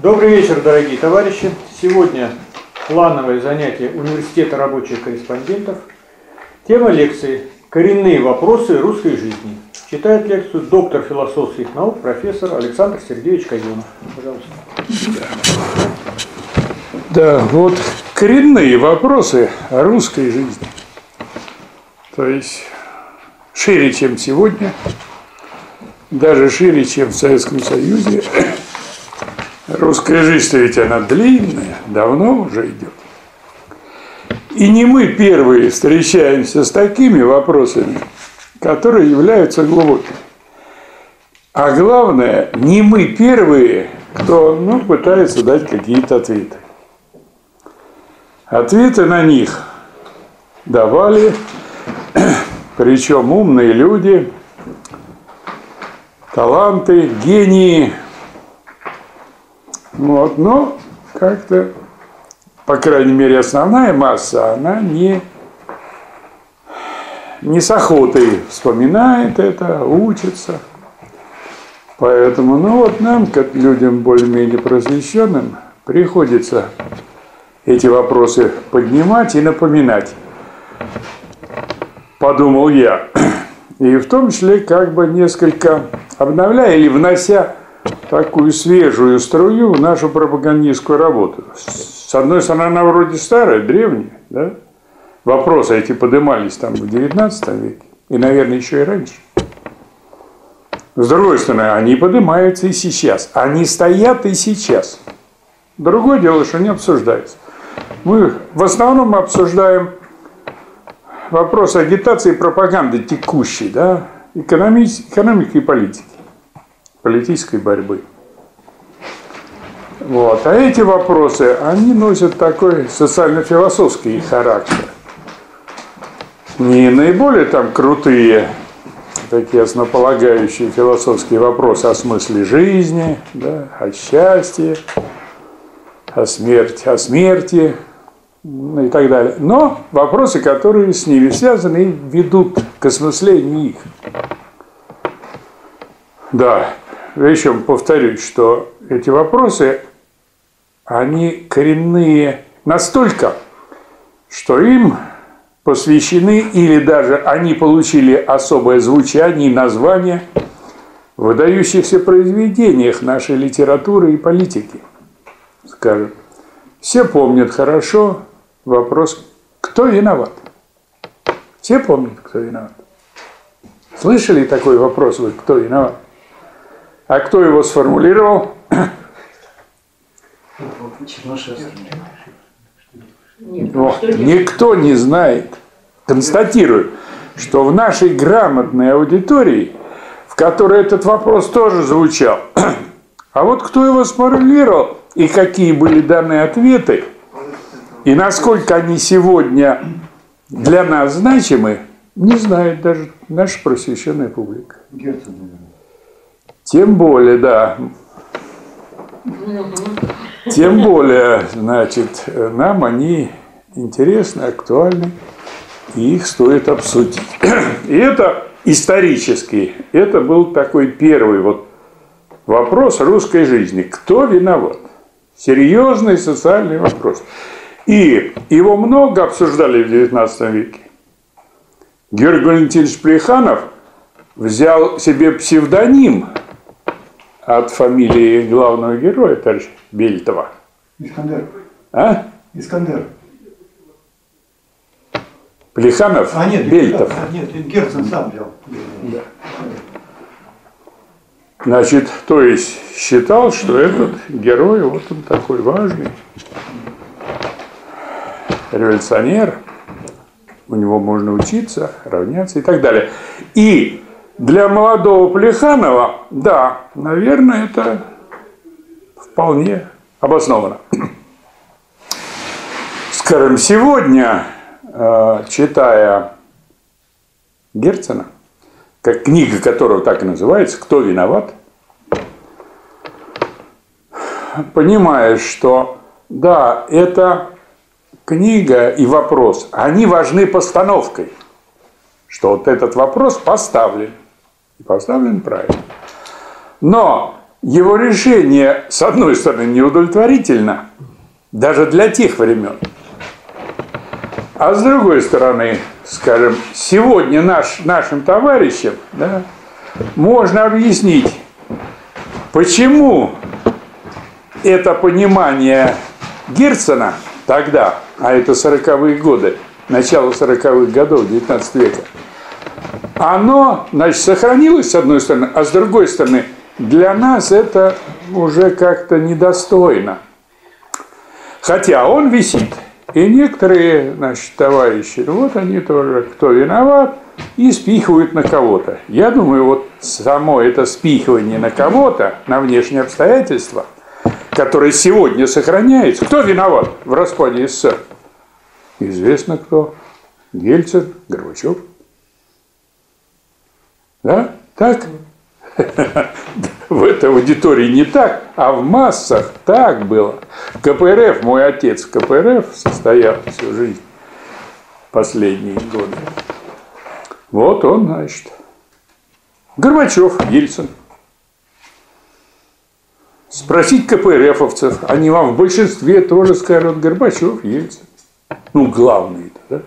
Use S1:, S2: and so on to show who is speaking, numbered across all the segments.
S1: Добрый вечер, дорогие товарищи. Сегодня плановое занятие Университета рабочих корреспондентов. Тема лекции «Коренные вопросы русской жизни». Читает лекцию доктор философских наук, профессор Александр Сергеевич Казенов. Пожалуйста.
S2: Да, вот коренные вопросы о русской жизни. То есть шире, чем сегодня, даже шире, чем в Советском Союзе. Русская жизнь, ведь она длинная, давно уже идет. И не мы первые встречаемся с такими вопросами, которые являются глубокими. А главное, не мы первые, кто пытается дать какие-то ответы. Ответы на них давали, причем умные люди, таланты, гении. Вот, но как-то, по крайней мере, основная масса, она не с охотой вспоминает это, учится. Поэтому, нам, как людям более-менее просвещенным, приходится эти вопросы поднимать и напоминать. Подумал я. И в том числе несколько обновляя или внося такую свежую струю в нашу пропагандистскую работу. С одной стороны, она вроде старая, древняя, да? Вопросы эти поднимались там в XIX веке, и, наверное, еще и раньше. С другой стороны, они поднимаются и сейчас. Они стоят и сейчас. Другое дело, что не обсуждается. Мы в основном обсуждаем вопрос агитации и пропаганды текущей, да? Экономики и политики. Политической борьбы. Вот. А эти вопросы, они носят такой социально-философский характер. Не наиболее крутые, такие основополагающие философские вопросы о смысле жизни, да, о счастье, о смерти, и так далее. Но вопросы, которые с ними связаны и ведут к осмыслению их. Да. Еще повторюсь, что эти вопросы, они коренные настолько, что им посвящены или даже они получили особое звучание и название в выдающихся произведениях нашей литературы и политики. Скажем, все помнят хорошо вопрос «Кто виноват?». Все помнят, кто виноват. Слышали такой вопрос вы «Кто виноват?». А кто его сформулировал? Никто не знает. Констатирую, что в нашей грамотной аудитории, в которой этот вопрос тоже звучал, а вот кто его сформулировал и какие были данные ответы, и насколько они сегодня для нас значимы, не знает даже наша просвещенная публика.
S3: Герцен, наверное.
S2: Тем более, да. Тем более, нам они интересны, актуальны, и их стоит обсудить. И это исторически, это был такой первый вопрос русской жизни. Кто виноват? Серьезный социальный вопрос. И его много обсуждали в XIX веке. Георгий Валентинович Плеханов взял себе псевдоним от фамилии главного героя, товарища Бельтова.
S3: Искандер.
S2: А?
S3: Искандер.
S2: Плеханов?
S3: Нет,
S2: Бельтов.
S3: Нет, Герцен сам взял.
S2: Да. То есть считал, что этот герой, он такой важный, революционер, у него можно учиться, равняться и так далее. И для молодого Плеханова, да, наверное, это вполне обосновано. Скажем, сегодня, читая Герцена, как книга которого так и называется «Кто виноват?», понимаешь, что да, эта книга и вопрос, они важны постановкой, что этот вопрос поставлен. И поставлен правильно. Но его решение, с одной стороны, неудовлетворительно, даже для тех времен. А с другой стороны, скажем, сегодня нашим товарищам, да, можно объяснить, почему это понимание Герцена тогда, а это 40-е годы, начало 40-х годов 19 века, оно, значит, сохранилось с одной стороны, а с другой стороны, для нас это уже как-то недостойно. Хотя он висит. И некоторые, значит, товарищи, вот они тоже, кто виноват, и спихивают на кого-то. Я думаю, вот само это спихивание на кого-то, на внешние обстоятельства, которые сегодня сохраняются. Кто виноват в распаде СССР? Известно кто. Ельцин, Горбачев. Да? Так? В этой аудитории не так, а в массах так было. КПРФ, мой отец в КПРФ состоял всю жизнь, последние годы. Вот он, значит, Горбачев, Ельцин. Спросить КПРФовцев, они вам в большинстве тоже скажут Горбачев, Ельцин. Ну, главные-то, да?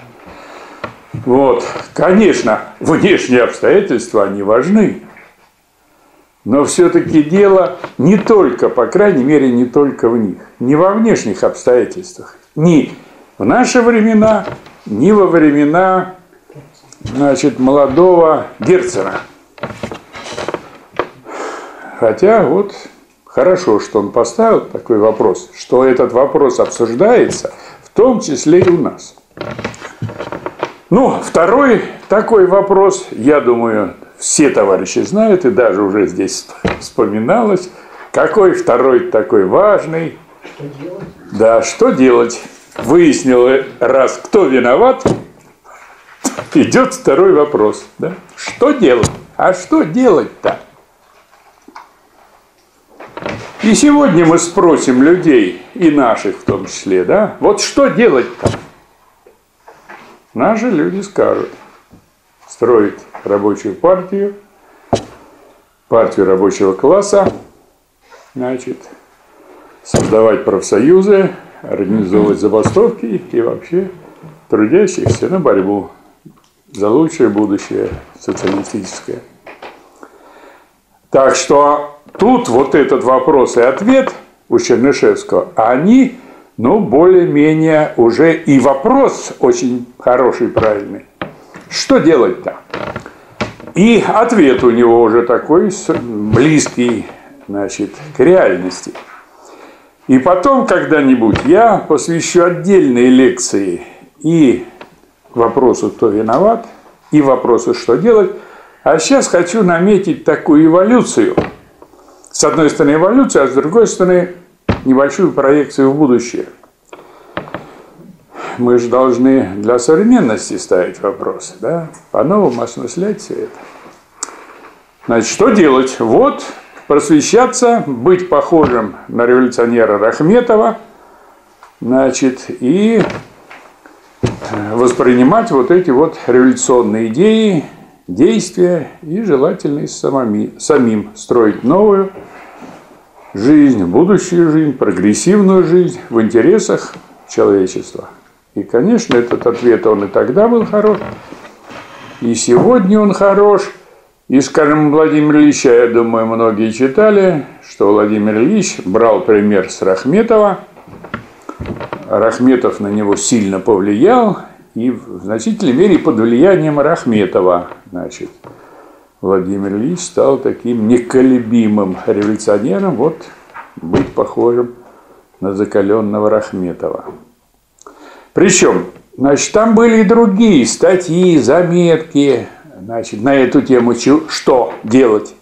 S2: Вот, конечно, внешние обстоятельства, они важны. Но все-таки дело не только, по крайней мере, не только в них. Не во внешних обстоятельствах. Ни в наши времена, ни во времена, значит, молодого Герцена. Хотя вот хорошо, что он поставил такой вопрос, что этот вопрос обсуждается, в том числе и у нас. Ну, второй такой вопрос, я думаю, все товарищи знают, и даже уже здесь вспоминалось, какой второй такой важный.
S4: Что делать?
S2: Да, что делать? Выяснил раз, кто виноват, идет второй вопрос. Да? Что делать? А что делать-то? И сегодня мы спросим людей, и наших в том числе, да, вот что делать-то? Наши люди скажут: строить рабочую партию, партию рабочего класса, значит, создавать профсоюзы, организовывать забастовки и вообще трудящихся на борьбу за лучшее будущее социалистическое. Так что тут вот этот вопрос и ответ у Чернышевского, они, ну, более-менее уже и вопрос очень хороший, правильный. Что делать-то? И ответ у него уже такой близкий, значит, к реальности. И потом когда-нибудь я посвящу отдельные лекции и вопросу, кто виноват, и вопросу, что делать. А сейчас хочу наметить такую эволюцию. С одной стороны эволюцию, а с другой стороны небольшую проекцию в будущее. Мы же должны для современности ставить вопросы, да? По-новому осмыслять все это. Значит, что делать? Вот, просвещаться, быть похожим на революционера Рахметова, значит, и воспринимать вот эти вот революционные идеи, действия, и желательно самим строить новую жизнь, будущую жизнь, прогрессивную жизнь в интересах человечества. И, конечно, этот ответ, он и тогда был хорош, и сегодня он хорош. И, скажем, Владимира Ильича, я думаю, многие читали, что Владимир Ильич брал пример с Рахметова. Рахметов на него сильно повлиял, и в значительной мере под влиянием Рахметова, значит, Владимир Ильич стал таким неколебимым революционером, вот, быть похожим на закаленного Рахметова. Причем, значит, там были и другие статьи, заметки, значит, на эту тему, что делать.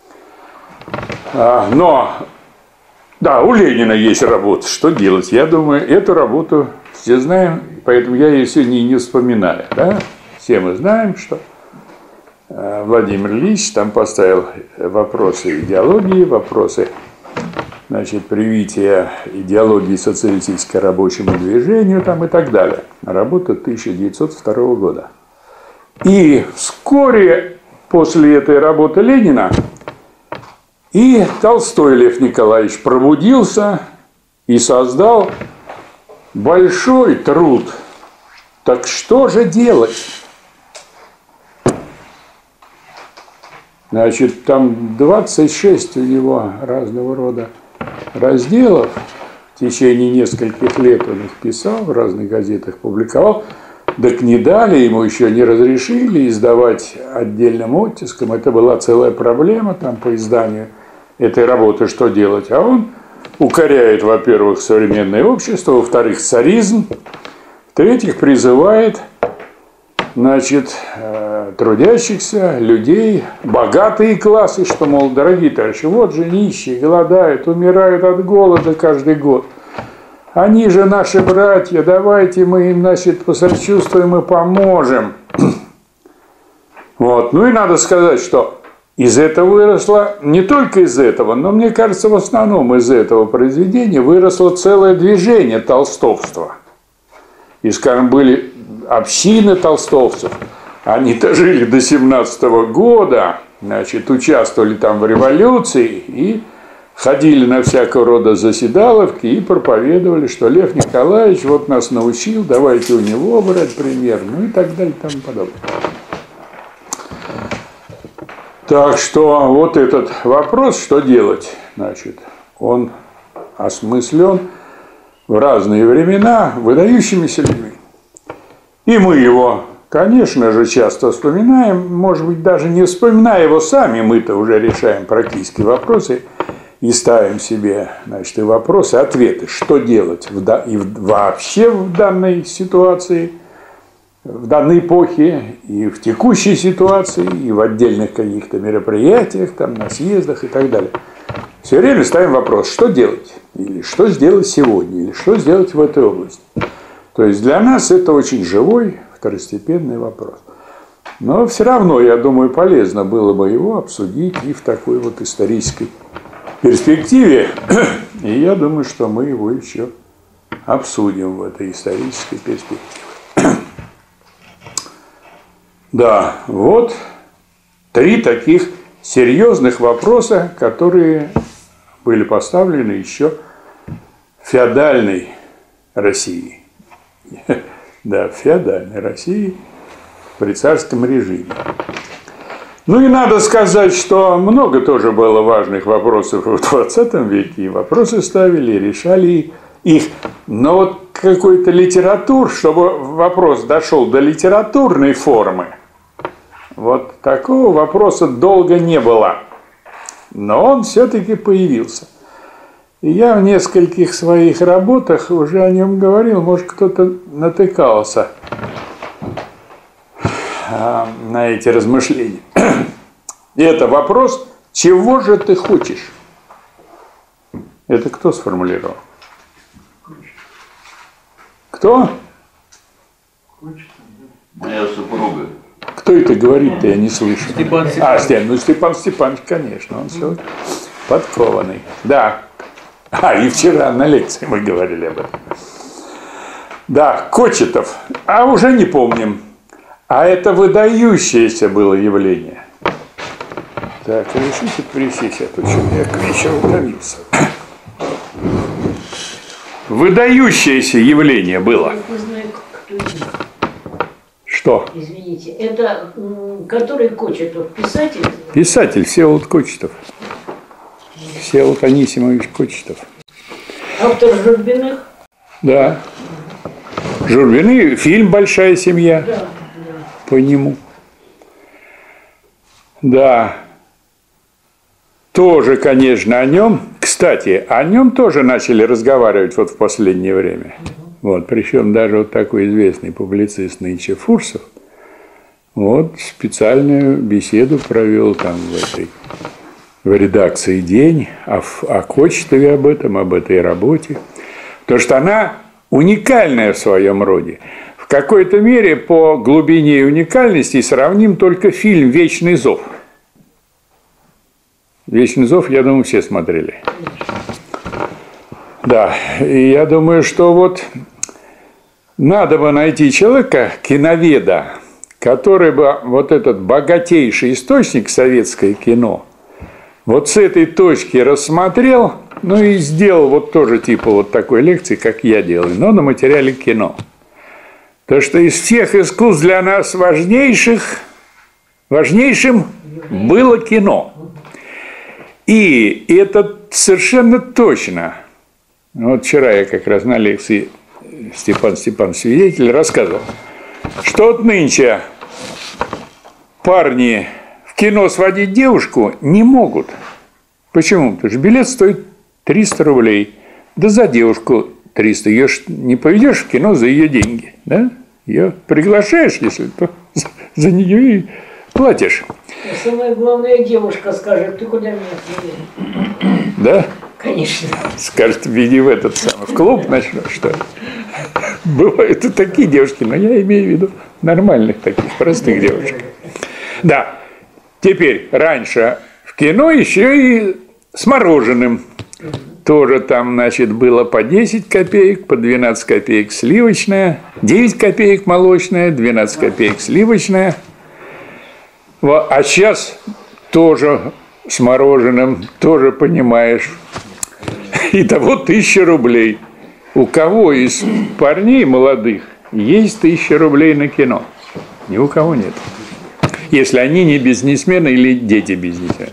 S2: Но, да, у Ленина есть работа, что делать. Я думаю, эту работу все знаем, поэтому я ее сегодня и не вспоминаю. Да? Все мы знаем, что Владимир Ильич там поставил вопросы идеологии, вопросы, значит, привития идеологии социалистической рабочему движению там, и так далее. Работа 1902 года. И вскоре после этой работы Ленина И Толстой Лев Николаевич пробудился и создал большой труд. Так что же делать? Значит, там 26 у него разного рода разделов. В течение нескольких лет он их писал, в разных газетах публиковал. Так не дали, ему еще не разрешили издавать отдельным оттиском. Это была целая проблема там по изданию этой работы, что делать. А он укоряет, во-первых, современное общество, во-вторых, царизм, в-третьих, призывает, значит, трудящихся людей, богатые классы, что, мол, дорогие товарищи, вот же нищие, голодают, умирают от голода каждый год. Они же наши братья, давайте мы им, значит, посочувствуем и поможем. Вот. Ну и надо сказать, что из этого выросло, не только из этого, но, мне кажется, в основном из этого произведения выросло целое движение толстовства. И, скажем, были общины толстовцев. Они-то жили до 17-го года, значит, участвовали там в революции и ходили на всякого рода заседаловки и проповедовали, что Лев Николаевич вот нас научил, давайте у него брать пример, ну и так далее, и тому подобное. Так что вот этот вопрос, что делать, значит, он осмыслен в разные времена выдающимися людьми. И мы его, конечно же, часто вспоминаем, может быть, даже не вспоминая его сами, мы-то уже решаем практические вопросы и ставим себе, значит, и вопросы, ответы, что делать и вообще в данной ситуации, в данной эпохе, и в текущей ситуации, и в отдельных каких-то мероприятиях, там, на съездах и так далее. Все время ставим вопрос, что делать, или что сделать сегодня, или что сделать в этой области. То есть для нас это очень живой, второстепенный вопрос. Но все равно, я думаю, полезно было бы его обсудить и в такой вот исторической перспективе. И я думаю, что мы его еще обсудим в этой исторической перспективе. Да, вот 3 таких серьезных вопроса, которые были поставлены еще в феодальной России. Да, в феодальной России при царском режиме. Ну и надо сказать, что много тоже было важных вопросов в 20 веке, и вопросы ставили, и решали их. Но вот какой-то литератур, чтобы вопрос дошел до литературной формы, вот такого вопроса долго не было. Но он все-таки появился. И я в нескольких своих работах уже о нем говорил, может, кто-то натыкался на эти размышления. И это вопрос, чего же ты хочешь? Это кто сформулировал? Кто?
S4: Моя супруга.
S2: Кто это говорит-то, я не слышу.
S1: Степан Степанович.
S2: Степан Степанович, конечно, он все подкованный. Да. И вчера на лекции мы говорили об этом. Да, Кочетов. А уже не помним. А это выдающееся было явление. Так, решите присесть, а то что я к вечеру утомился. Выдающееся явление было.
S5: Не знаю, кто это.
S2: Что?
S5: Извините, это который Кочетов, писатель?
S2: Писатель Всеволод Кочетов. Всеволод Анисимович Кочетов.
S5: Автор Журбиных?
S2: Да. Журбины, фильм «Большая семья».
S5: Да.
S2: По нему. Да. Тоже, конечно, о нем. Кстати, о нем тоже начали разговаривать вот в последнее время. Вот, причем даже вот такой известный публицист нынче Фурсов вот специальную беседу провел там в редакции «День» о Кочетове об этой работе. Потому что она уникальная в своем роде. В какой-то мере по глубине и уникальности сравним только фильм «Вечный зов». «Вечный зов», я думаю, все смотрели. Да, и я думаю, что вот надо бы найти человека, киноведа, который бы вот этот богатейший источник советское кино Вот с этой точки рассмотрел, ну и сделал вот тоже типа вот такой лекции, как я делаю, но на материале кино. То, что из всех искусств для нас важнейшим было кино. И это совершенно точно. Вот вчера я как раз на лекции Степан свидетель рассказывал, что вот нынче парни в кино сводить девушку не могут. Почему? Потому что билет стоит 300 рублей. Да за девушку 300. Ее ж не поведешь в кино за ее деньги. Да? Ее приглашаешь, если то за нее и платишь.
S5: И самое главное, девушка скажет: ты куда меня привели?
S2: Да?
S5: Конечно.
S2: Скажет, веди в этот самый в клуб начнешь, что ли? Бывают и такие девушки, но я имею в виду нормальных таких, простых девушек. Да. Теперь, раньше в кино еще и с мороженым. Тоже там, значит, было по 10 копеек, по 12 копеек сливочное, 9 копеек молочное, 12 копеек сливочное. А сейчас тоже с мороженым, тоже понимаешь. Итого 1000 рублей. У кого из парней молодых есть 1000 рублей на кино? Ни у кого нет. Если они не бизнесмены или дети бизнесменов.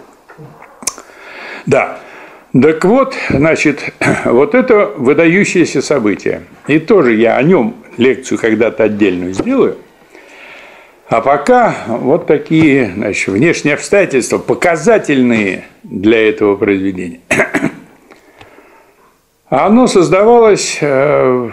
S2: Да. Так вот, значит, вот это выдающееся событие. И тоже я о нем лекцию когда-то отдельную сделаю. А пока вот такие, значит, внешние обстоятельства, показательные для этого произведения. Оно создавалось в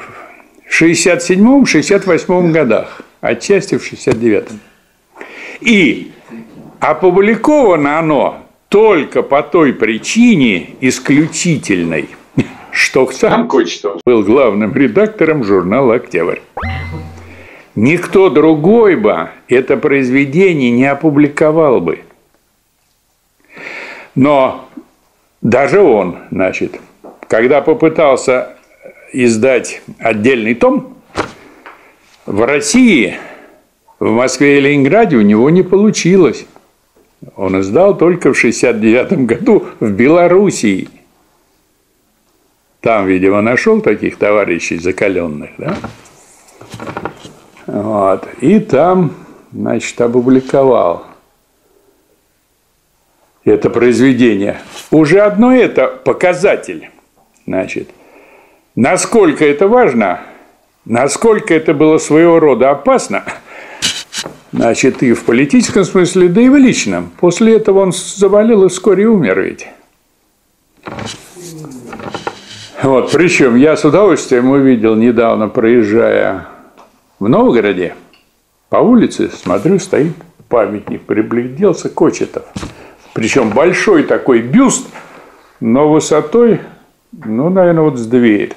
S2: 67-68 годах, отчасти в 69-м. И опубликовано оно только по той причине исключительной, что сам Кочетов был главным редактором журнала «Октябрь». Никто другой бы это произведение не опубликовал бы. Но даже он, значит, когда попытался издать отдельный том, в России, в Москве и Ленинграде у него не получилось. Он издал только в 69 году в Белоруссии. Там, видимо, нашел таких товарищей закаленных, да? Вот. И там, значит, опубликовал это произведение. Уже одно это показатель. Значит, насколько это важно, насколько это было своего рода опасно, значит, и в политическом смысле, да и в личном. После этого он заболел и вскоре умер ведь. Вот, причем я с удовольствием увидел недавно, проезжая в Новгороде, по улице, смотрю, стоит памятник, пригляделся Кочетов. Причем большой такой бюст, но высотой, ну, наверное, вот с дверь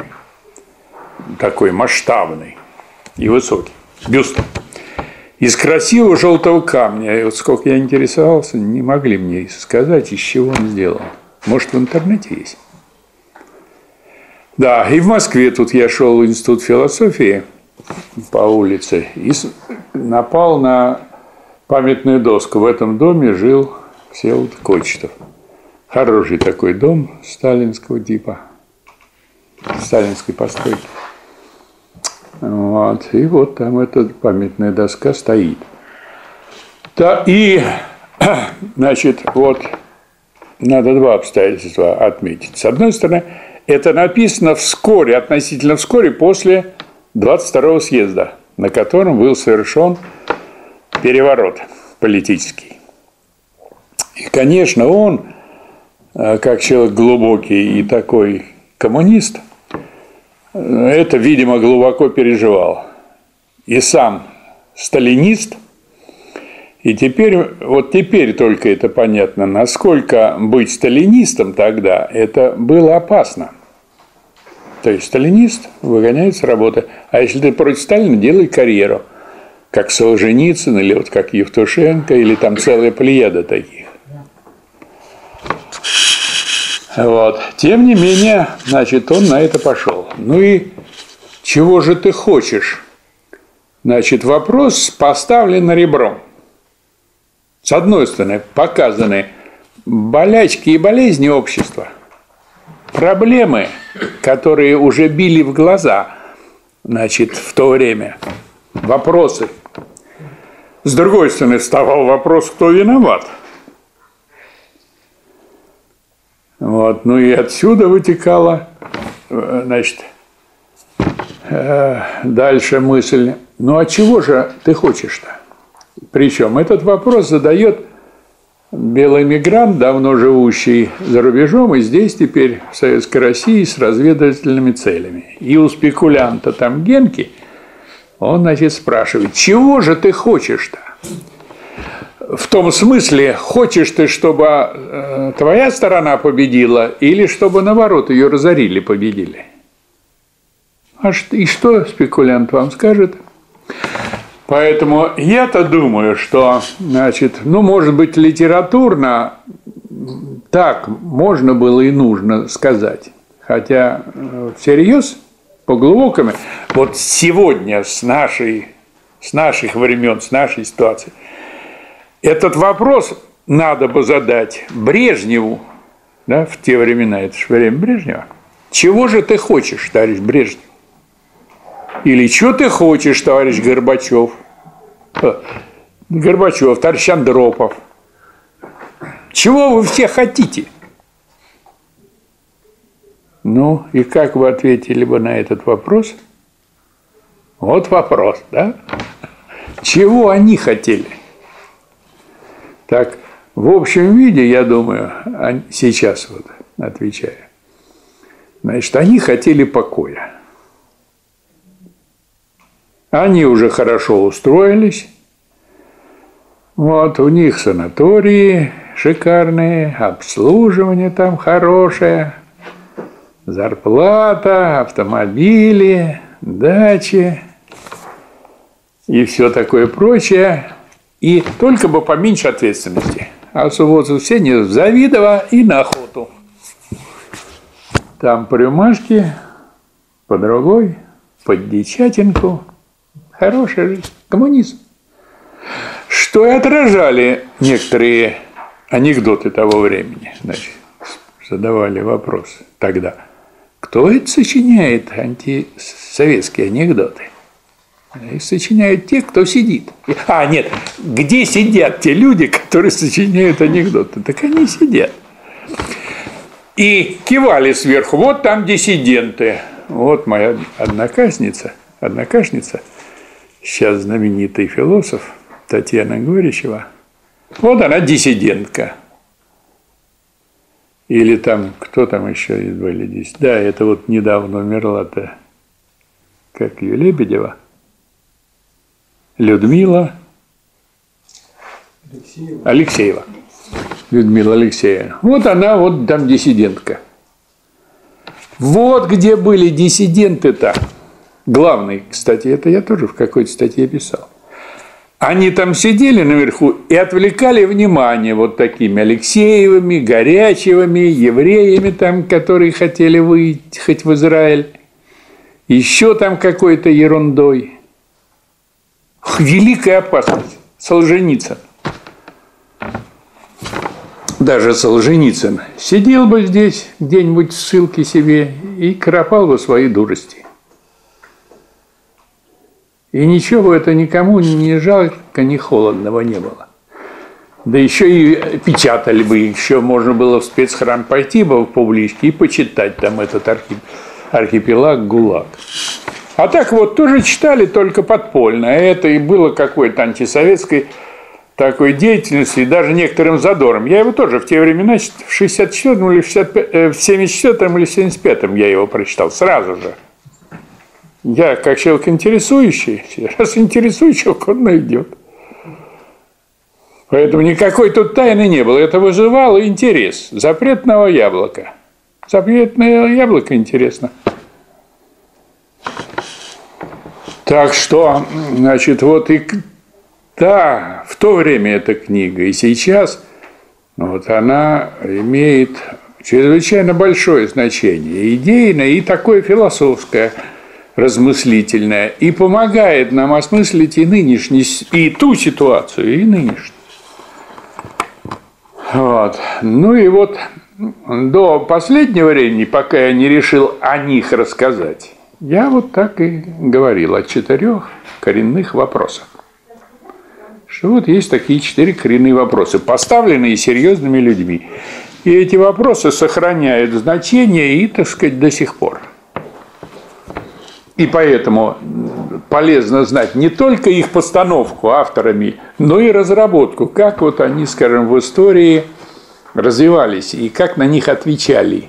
S2: такой масштабный и высокий бюст. Из красивого желтого камня. И вот сколько я интересовался, не могли мне сказать, из чего он сделан. Может, в интернете есть. Да, и в Москве тут я шел в Институт философии по улице и напал на памятную доску. В этом доме жил Всеволод Кочетов. Хороший такой дом сталинского типа, сталинской постройки. Вот. И вот там эта памятная доска стоит. Да, и, значит, вот надо два обстоятельства отметить. С одной стороны, это написано вскоре, относительно вскоре после 22-го съезда, на котором был совершен переворот политический. И, конечно, он, как человек глубокий и такой коммунист, это, видимо, глубоко переживал. И сам сталинист. И теперь, вот теперь только это понятно, насколько быть сталинистом тогда, это было опасно. То есть сталинист выгоняет с работы. А если ты против Сталина, делай карьеру. Как Солженицын, или вот как Евтушенко, или там целая плеяда таких. Вот. Тем не менее, значит, он на это пошел. Ну и чего же ты хочешь? Значит, вопрос поставлен ребром. С одной стороны, показаны болячки и болезни общества, проблемы, которые уже били в глаза, значит, в то время, вопросы. С другой стороны, вставал вопрос, кто виноват. Вот, ну и отсюда вытекала, значит, дальше мысль, ну а чего же ты хочешь-то? Причем этот вопрос задает белый мигрант, давно живущий за рубежом, и здесь теперь в Советской России с разведывательными целями. И у спекулянта там Генки, он, значит, спрашивает, чего же ты хочешь-то? В том смысле, хочешь ты, чтобы твоя сторона победила, или чтобы, наоборот, ее разорили, победили? И что спекулянт вам скажет? Поэтому я-то думаю, что, значит, ну, может быть, литературно так можно было и нужно сказать. Хотя всерьез, по-глубокому, вот сегодня с наших времен, с нашей ситуации, этот вопрос надо бы задать Брежневу, да, в те времена, это же время Брежнева. Чего же ты хочешь, товарищ Брежнев? Или что ты хочешь, товарищ Горбачев? Горбачев, товарищ Андропов. Чего вы все хотите? Ну, и как вы ответили бы на этот вопрос? Вот вопрос, да? Чего они хотели? Так, в общем виде, я думаю, сейчас вот отвечаю. Значит, они хотели покоя. Они уже хорошо устроились. Вот, у них санатории шикарные, обслуживание там хорошее, зарплата, автомобили, дачи и все такое прочее. И только бы поменьше ответственности. А в субботу все не в Завидово и на охоту. Там по рюмашке, по другой, под Дичатинку. Хорошая жизнь. Коммунизм. Что и отражали некоторые анекдоты того времени. Значит, задавали вопрос тогда. Кто это сочиняет антисоветские анекдоты? Их сочиняют те, кто сидит. А, нет, где сидят те люди, которые сочиняют анекдоты? Так они сидят. И кивали сверху. Вот там диссиденты. Вот моя однокашница, сейчас знаменитый философ Татьяна Горичева. Вот она диссидентка. Или там, кто там еще были здесь? Да, это вот недавно умерла-то, как ее, Лебедева. Людмила Алексеева. Людмила Алексеевна. Вот она, вот там диссидентка. Вот где были диссиденты-то. Главный, кстати, это я тоже в какой-то статье писал. Они там сидели наверху и отвлекали внимание вот такими Алексеевыми, Горячевыми, евреями там, которые хотели выехать в Израиль. Еще там какой-то ерундой. Великая опасность. Солженицын. Даже Солженицын сидел бы здесь где-нибудь в ссылке себе и кропал бы свои дурости. И ничего бы это никому ни жалко, ни холодного не было. Да еще и печатали бы, еще можно было в спецхран пойти бы в публичке и почитать там этот архипелаг ГУЛАГ. А так вот, тоже читали только подпольно. Это и было какой-то антисоветской такой деятельностью, и даже некоторым задором. Я его тоже в те времена, в 64-м или в 74-м или в 75-м я его прочитал сразу же. Я, как человек интересующий, раз интересующий, человек он найдет. Поэтому никакой тут тайны не было. Это вызывало интерес. Запретного яблока. Запретное яблоко интересно. Так что, значит, вот и да, в то время эта книга, и сейчас вот она имеет чрезвычайно большое значение, идейное и такое философское, размыслительное, и помогает нам осмыслить и нынешний, и ту ситуацию, и нынешнюю. Вот. Ну и вот до последнего времени, пока я не решил о них рассказать, я вот так и говорил о 4 коренных вопросах. Что вот есть такие 4 коренные вопросы, поставленные серьезными людьми. И эти вопросы сохраняют значение и, так сказать, до сих пор. И поэтому полезно знать не только их постановку авторами, но и разработку, как вот они, скажем, в истории развивались и как на них отвечали.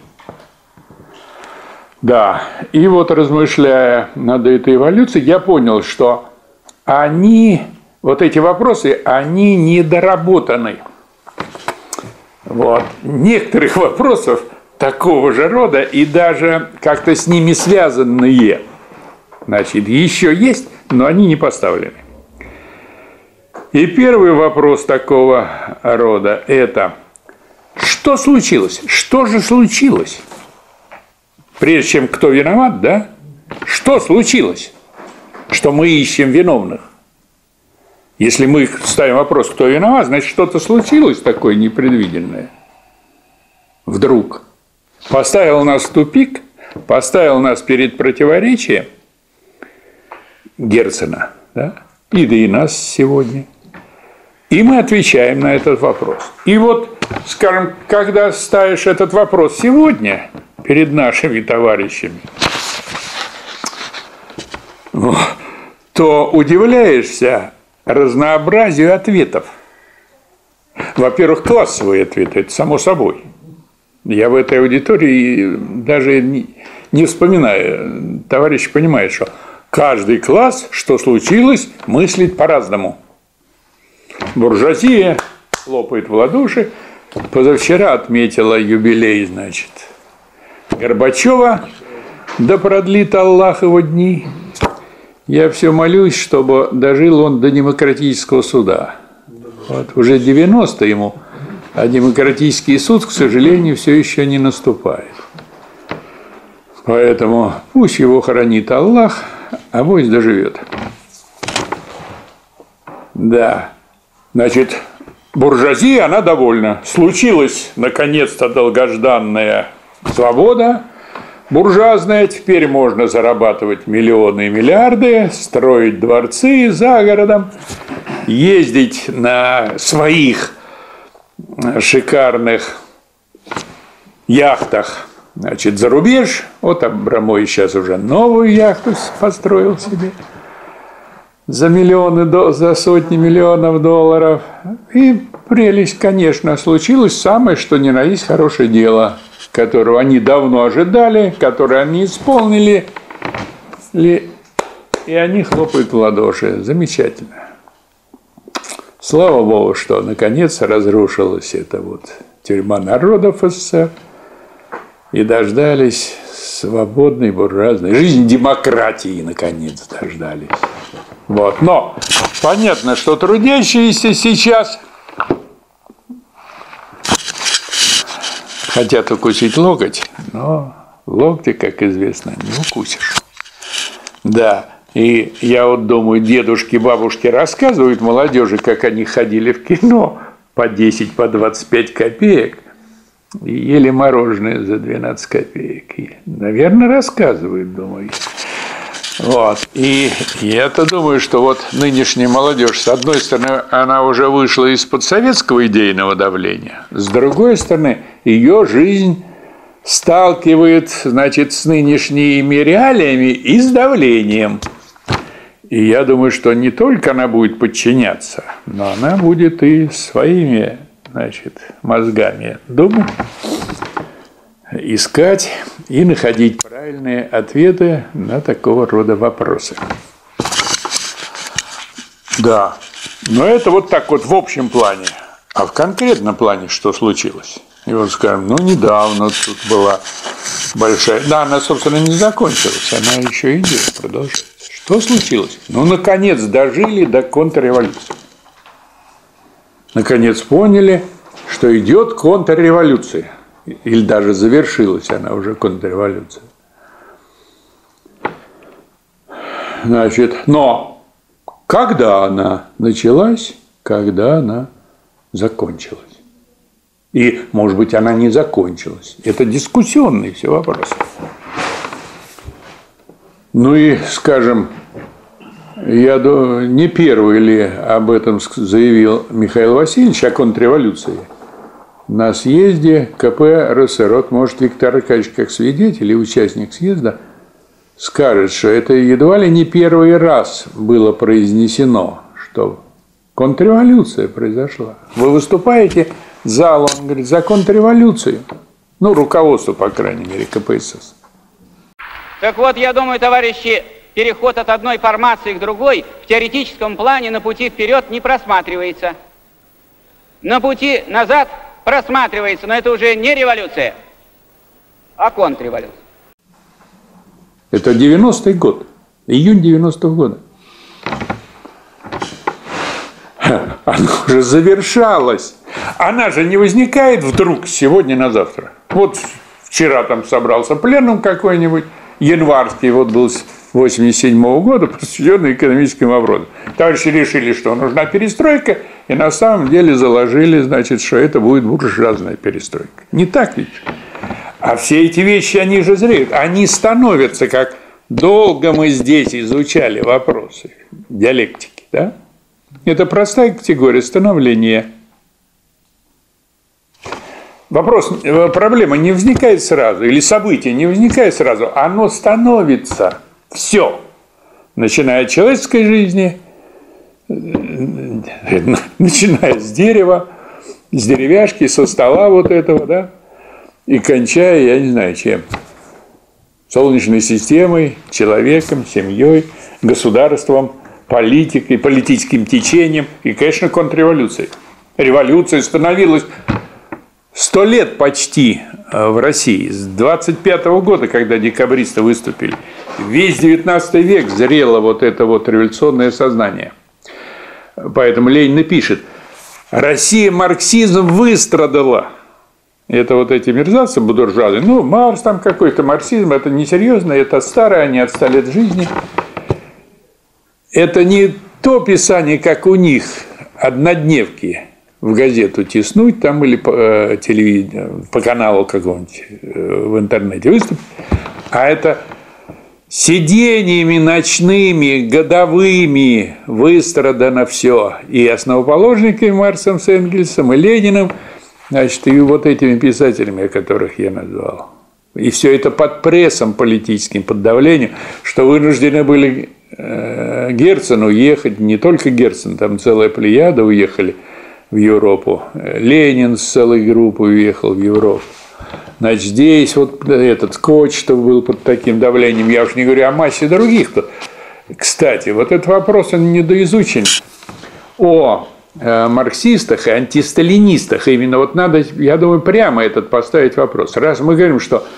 S2: Да, и вот размышляя над этой эволюцией, я понял, что вот эти вопросы, они недоработаны. Вот. Некоторых вопросов такого же рода и даже как-то с ними связанные, значит, еще есть, но они не поставлены. И первый вопрос такого рода – это что случилось? Что же случилось? Прежде чем кто виноват, да? Что случилось, что мы ищем виновных? Если мы ставим вопрос, кто виноват, значит, что-то случилось такое непредвиденное. Вдруг. Поставил нас в тупик, поставил нас перед противоречием Герцена, да? И нас сегодня. И мы отвечаем на этот вопрос. И вот, скажем, когда ставишь этот вопрос сегодня перед нашими товарищами, то удивляешься разнообразию ответов. Во-первых, классовые ответы, это само собой. Я в этой аудитории даже не вспоминаю. Товарищи понимают, что каждый класс, что случилось, мыслит по-разному. Буржуазия хлопает в ладоши. Позавчера отметила юбилей, значит, Горбачева, да продлит Аллах его дни. Я все молюсь, чтобы дожил он до демократического суда. Вот, уже 90 ему, а демократический суд, к сожалению, все еще не наступает. Поэтому пусть его хранит Аллах, а авось доживет. Да, значит, буржуазия, она довольна. Случилась, наконец-то, долгожданная свобода буржуазная, теперь можно зарабатывать миллионы и миллиарды, строить дворцы за городом, ездить на своих шикарных яхтах, значит, за рубеж. Вот Абрамович сейчас уже новую яхту построил себе за миллионы, за сотни миллионов долларов. И прелесть, конечно, случилось самое, что ни на есть хорошее дело, которого они давно ожидали, которое они исполнили, и они хлопают в ладоши. Замечательно. Слава Богу, что наконец разрушилась эта вот тюрьма народов СССР и дождались свободной буржуазной жизни, демократии, наконец дождались. Вот. Но понятно, что трудящиеся сейчас хотят укусить локоть, но локти, как известно, не укусишь. Да, и я вот думаю, дедушки, бабушки рассказывают молодежи, как они ходили в кино по 10, по 25 копеек и ели мороженое за 12 копеек. И, наверное, рассказывают, думаю. Вот. И я-то думаю, что вот нынешняя молодежь, с одной стороны, она уже вышла из-под советского идейного давления, с другой стороны, ее жизнь сталкивает, значит, с нынешними реалиями и с давлением. И я думаю, что не только она будет подчиняться, но она будет и своими, значит, мозгами думать, искать и находить правильные ответы на такого рода вопросы. Да, но это вот так вот в общем плане. А в конкретном плане что случилось? И вот скажем, ну недавно тут была большая... Да, она, собственно, не закончилась, она еще идет, продолжается. Что случилось? Ну, наконец, дожили до контрреволюции. Наконец поняли, что идет контрреволюция. Или даже завершилась она уже, контрреволюция. Значит, но когда она началась, когда она закончилась? И, может быть, она не закончилась. Это дискуссионные все вопросы. Ну и, скажем, я не первый ли об этом заявил Михаил Васильевич о контрреволюции на съезде КП РСР. Вот, может, Виктор Аркадьевич, как свидетель и участник съезда, скажет, что это едва ли не первый раз было произнесено, что контрреволюция произошла. Вы выступаете залом, он говорит, за контрреволюцию. Ну, руководство, по крайней мере, КПСС.
S4: Так вот, я думаю, товарищи, переход от одной формации к другой в теоретическом плане на пути вперед не просматривается. На пути назад просматривается, но это уже не революция, а контрреволюция.
S2: Это 90-й год, июнь 90-го года. Она уже завершалась. Она же не возникает вдруг сегодня на завтра. Вот вчера там собрался пленум какой-нибудь, январский, вот был с 87-го года, посвященный экономическим вопросам. Товарищи решили, что нужна перестройка, и на самом деле заложили, значит, что это будет буржуазная перестройка. Не так ведь? А все эти вещи, они же зреют. Они становятся, как долго мы здесь изучали вопросы диалектики, да? Это простая категория становления. Вопрос, проблема не возникает сразу, или событие не возникает сразу, оно становится. Все. Начиная от человеческой жизни, начиная с дерева, с деревяшки, со стола вот этого, да, и кончая, я не знаю чем. Солнечной системой, человеком, семьей, государством, политикой, политическим течением и, конечно, контрреволюцией. Революция становилась 100 лет почти в России, с 25-го года, когда декабристы выступили. Весь 19 век зрело вот это вот революционное сознание. Поэтому Ленин и пишет: «Россия марксизм выстрадала». Это вот эти мерзавцы буржуазные. Ну, Маркс там какой-то, марксизм, это несерьезно, это старое, они отстали от жизни. Это не то писание, как у них, однодневки в газету тиснуть там или по телевидению, по каналу какому-нибудь в интернете выступить, а это сидениями ночными, годовыми выстрадано все. И основоположниками Марксом с Энгельсом, и Лениным, значит, и вот этими писателями, которых я назвал. И все это под прессом политическим, под давлением, что вынуждены были Герцен уехать, не только Герцен, там целая плеяда уехали в Европу. Ленин с целой группой уехал в Европу. Значит, здесь вот этот Кочетов был под таким давлением. Я уж не говорю о массе других. Кстати, вот этот вопрос, он недоизучен. О марксистах и антисталинистах. Именно вот надо, я думаю, прямо этот поставить вопрос. Раз мы говорим, что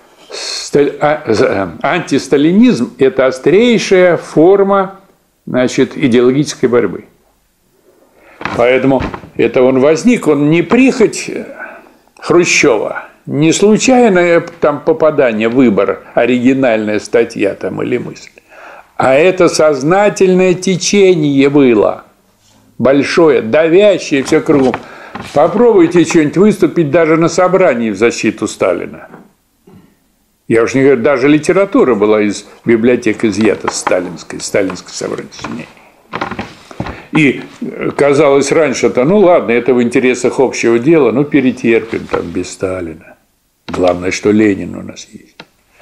S2: антисталинизм – это острейшая форма, значит, идеологической борьбы. Поэтому это он возник, он не прихоть Хрущева, не случайное там попадание, выбор, оригинальная статья там или мысль, а это сознательное течение было, большое, давящее все кругом. Попробуйте что-нибудь выступить даже на собрании в защиту Сталина. Я уж не говорю, даже литература была из библиотек изъята сталинской собрание сочинений. И казалось раньше-то, ну ладно, это в интересах общего дела, ну перетерпим там без Сталина. Главное, что Ленин у нас есть.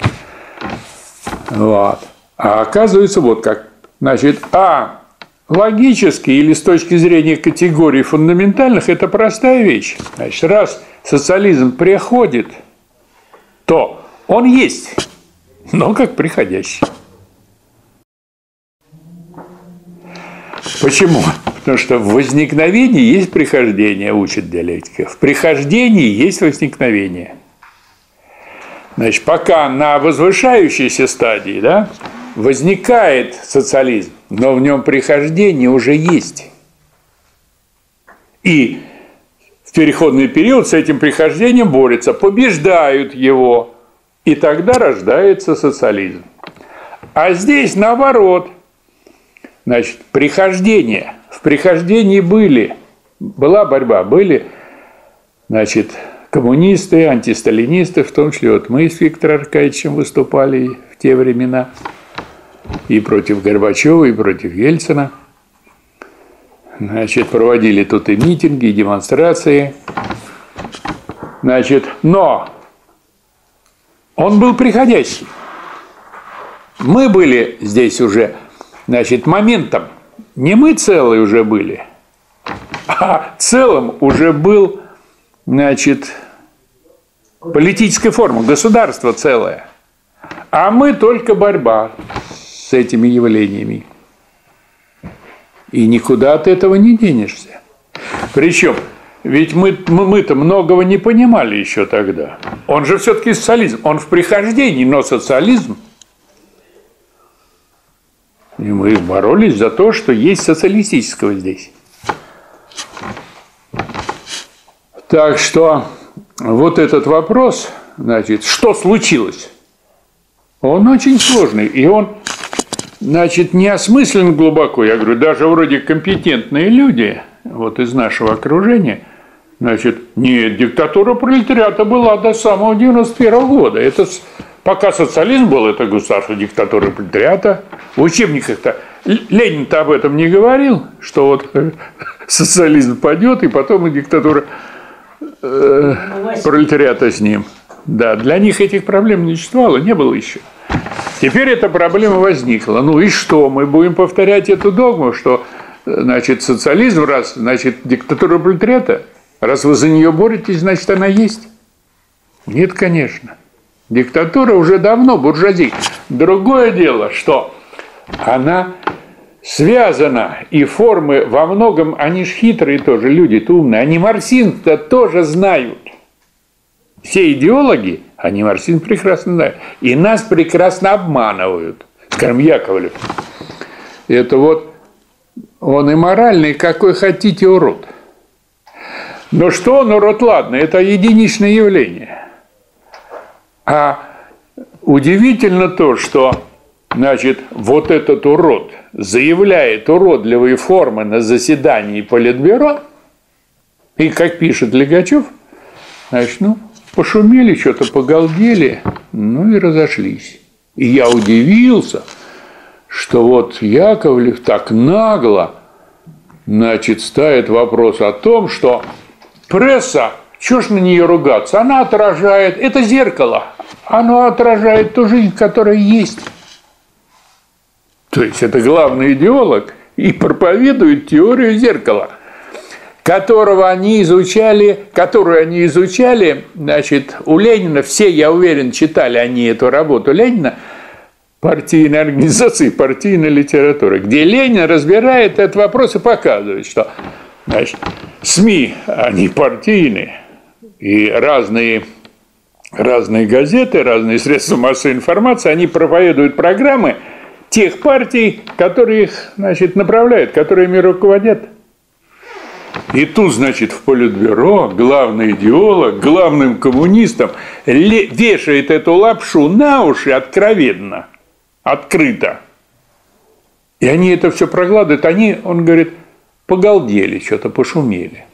S2: Вот. А оказывается, вот как. Значит, логически или с точки зрения категорий фундаментальных, это простая вещь. Значит, раз социализм приходит, то он есть, но как приходящий. Почему? Потому что в возникновении есть прихождение, учит диалектика. В прихождении есть возникновение. Значит, пока на возвышающейся стадии, да, возникает социализм, но в нем прихождение уже есть. И в переходный период с этим прихождением борются, побеждают его, и тогда рождается социализм. А здесь наоборот. Значит, прихождение. В прихождении была борьба, были значит, коммунисты, антисталинисты, в том числе вот мы с Виктором Аркадьевичем выступали в те времена и против Горбачева, и против Ельцина. Значит, проводили тут и митинги, и демонстрации. Значит, но он был приходящий. Мы были здесь уже, значит, моментом. Не мы целые уже были, а целым уже был, значит, политическая форма, государство целое. А мы только борьба с этими явлениями. И никуда от этого не денешься. Причем, ведь мы-то многого не понимали еще тогда. Он же все-таки социализм. Он в прихождении, но социализм. И мы боролись за то, что есть социалистического здесь. Так что вот этот вопрос, значит, что случилось, он очень сложный. И он, значит, не осмыслен глубоко. Я говорю, даже вроде компетентные люди, вот из нашего окружения, значит, нет, диктатура пролетариата была до самого 91 года. Это пока социализм был, это государство диктатуры пролетариата. В учебниках-то Ленин-то об этом не говорил, что вот социализм падет, и потом и диктатура пролетариата с ним. Да, для них этих проблем не существовало, не было еще. Теперь эта проблема возникла. Ну и что? Мы будем повторять эту догму, что, значит, социализм, раз, значит, диктатура пролетариата, раз вы за нее боретесь, значит, она есть? Нет, конечно. Диктатура уже давно, буржуазия. Другое дело, что она связана, и формы во многом, они ж хитрые тоже, люди-то умные, они марксизм-то тоже знают. Все идеологи, они марксизм прекрасно знают. И нас прекрасно обманывают. Скажем, Яковлев. Это вот он и моральный, какой хотите, урод. Но что он урод, ладно, это единичное явление. А удивительно то, что, значит, вот этот урод заявляет уродливые формы на заседании Политбюро, и, как пишет Легачев, значит, ну, пошумели, что-то погалдели, ну и разошлись. И я удивился, что вот Яковлев так нагло, значит, ставит вопрос о том, что пресса, чего ж на нее ругаться, она отражает, это зеркало, оно отражает ту жизнь, которая есть. То есть это главный идеолог и проповедует теорию зеркала, которую они изучали, значит, у Ленина, все, я уверен, читали они эту работу Ленина, партийной организации, партийной литературы, где Ленин разбирает этот вопрос и показывает, что, значит, СМИ, они партийные, и разные газеты, разные средства массовой информации, они проповедуют программы тех партий, которые их, значит, направляют, которые ими руководят. И тут, значит, в Политбюро главный идеолог, главным коммунистом вешает эту лапшу на уши откровенно, открыто. И они это все проглядывают, они, он говорит, погалдели, что-то пошумели.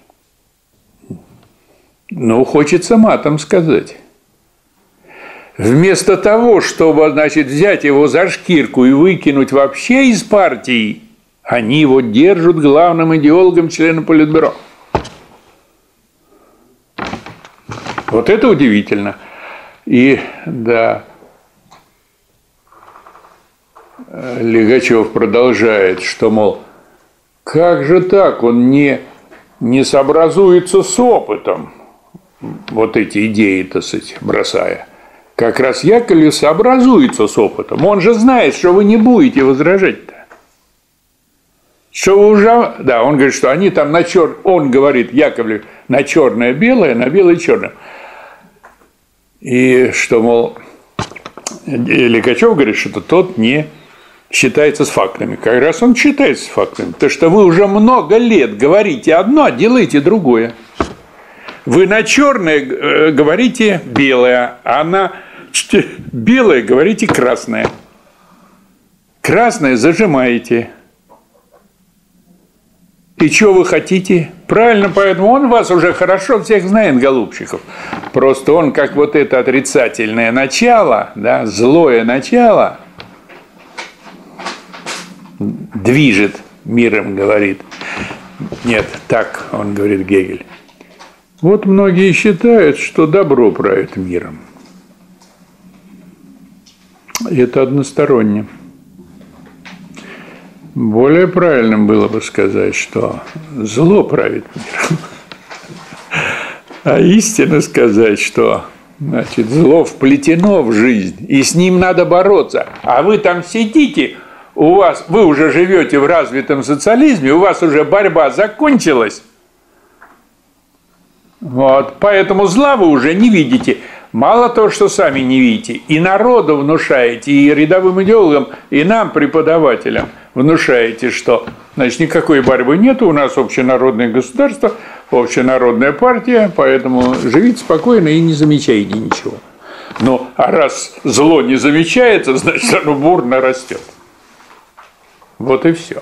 S2: Ну, хочется матом сказать. Вместо того, чтобы, значит, взять его за шкирку и выкинуть вообще из партии, они его держат главным идеологом, членом Политбюро. Вот это удивительно. И, да, Легачев продолжает, что, мол, как же так, он не сообразуется с опытом, вот эти идеи, так сказать, бросая. Как раз Яковлев сообразуется с опытом. Он же знает, что вы не будете возражать-то. Что вы уже... Да, он говорит, что они там на черное... Он говорит, Яковлев, на черное-белое, на белое-черное. И что, мол, Легачев говорит, что тот не считается с фактами. Как раз он считается с фактами. Потому что вы уже много лет говорите одно, а делаете другое. Вы на черное говорите белое, а на белое говорите красное. Красное зажимаете. И что вы хотите? Правильно, поэтому он вас уже хорошо всех знает, голубчиков. Просто он как вот это отрицательное начало, да, злое начало движет миром, говорит. Нет, так он говорит, Гегель. Вот многие считают, что добро правит миром. Это односторонне. Более правильным было бы сказать, что зло правит миром. А истинно сказать, что значит, зло вплетено в жизнь, и с ним надо бороться. А вы там сидите, вы уже живете в развитом социализме, у вас уже борьба закончилась. Вот, поэтому зла вы уже не видите. Мало того, что сами не видите, и народу внушаете, и рядовым идеологам, и нам, преподавателям, внушаете, что значит, никакой борьбы нет, у нас общенародное государство, общенародная партия, поэтому живите спокойно и не замечайте ничего. Ну, а раз зло не замечается, значит, оно бурно растет. Вот и все.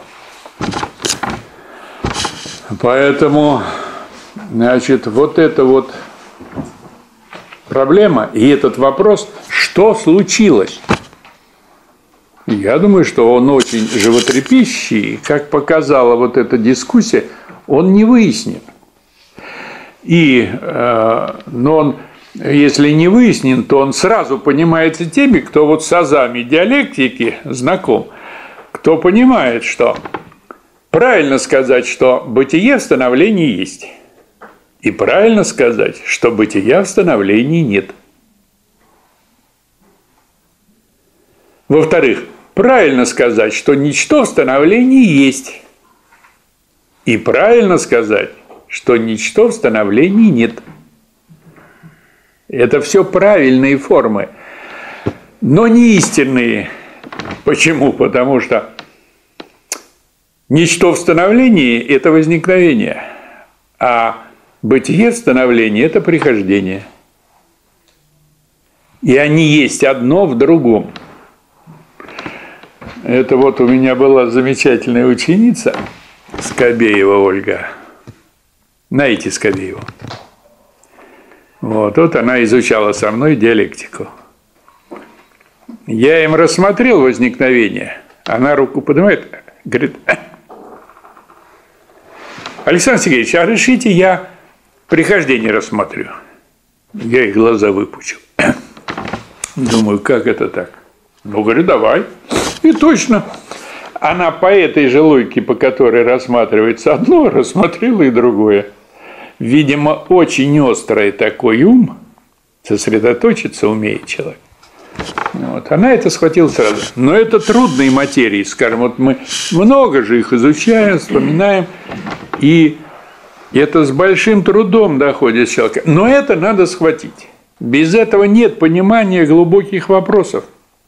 S2: Поэтому, значит, вот это вот проблема и этот вопрос, что случилось? Я думаю, что он очень животрепещущий, как показала вот эта дискуссия, он не выяснен. Но он, если не выяснен, то он сразу понимается теми, кто вот с азами диалектики знаком, кто понимает, что правильно сказать, что бытие в становлении есть. И правильно сказать, что бытия в становлении нет. Во-вторых, правильно сказать, что ничто в становлении есть. И правильно сказать, что ничто в становлении нет. Это все правильные формы, но не истинные. Почему? Потому что ничто в становлении – это возникновение, а бытие в становлении – это прихождение. И они есть одно в другом. Это вот у меня была замечательная ученица, Скобеева Ольга. Знаете Скобееву? Вот она изучала со мной диалектику. Я им рассмотрел возникновение. Она руку поднимает, говорит: Александр Сергеевич, а решите, я прихождение рассмотрю. Я ей глаза выпучил. Думаю, как это так? Ну, говорю, давай. И точно. Она по этой же логике, по которой рассматривается одно, рассмотрела и другое. Видимо, очень острый такой ум, сосредоточиться умеет человек. Вот. Она это схватила сразу. Но это трудные материи, скажем, вот мы много же их изучаем, вспоминаем, и это с большим трудом доходит человека. Но это надо схватить. Без этого нет понимания глубоких вопросов.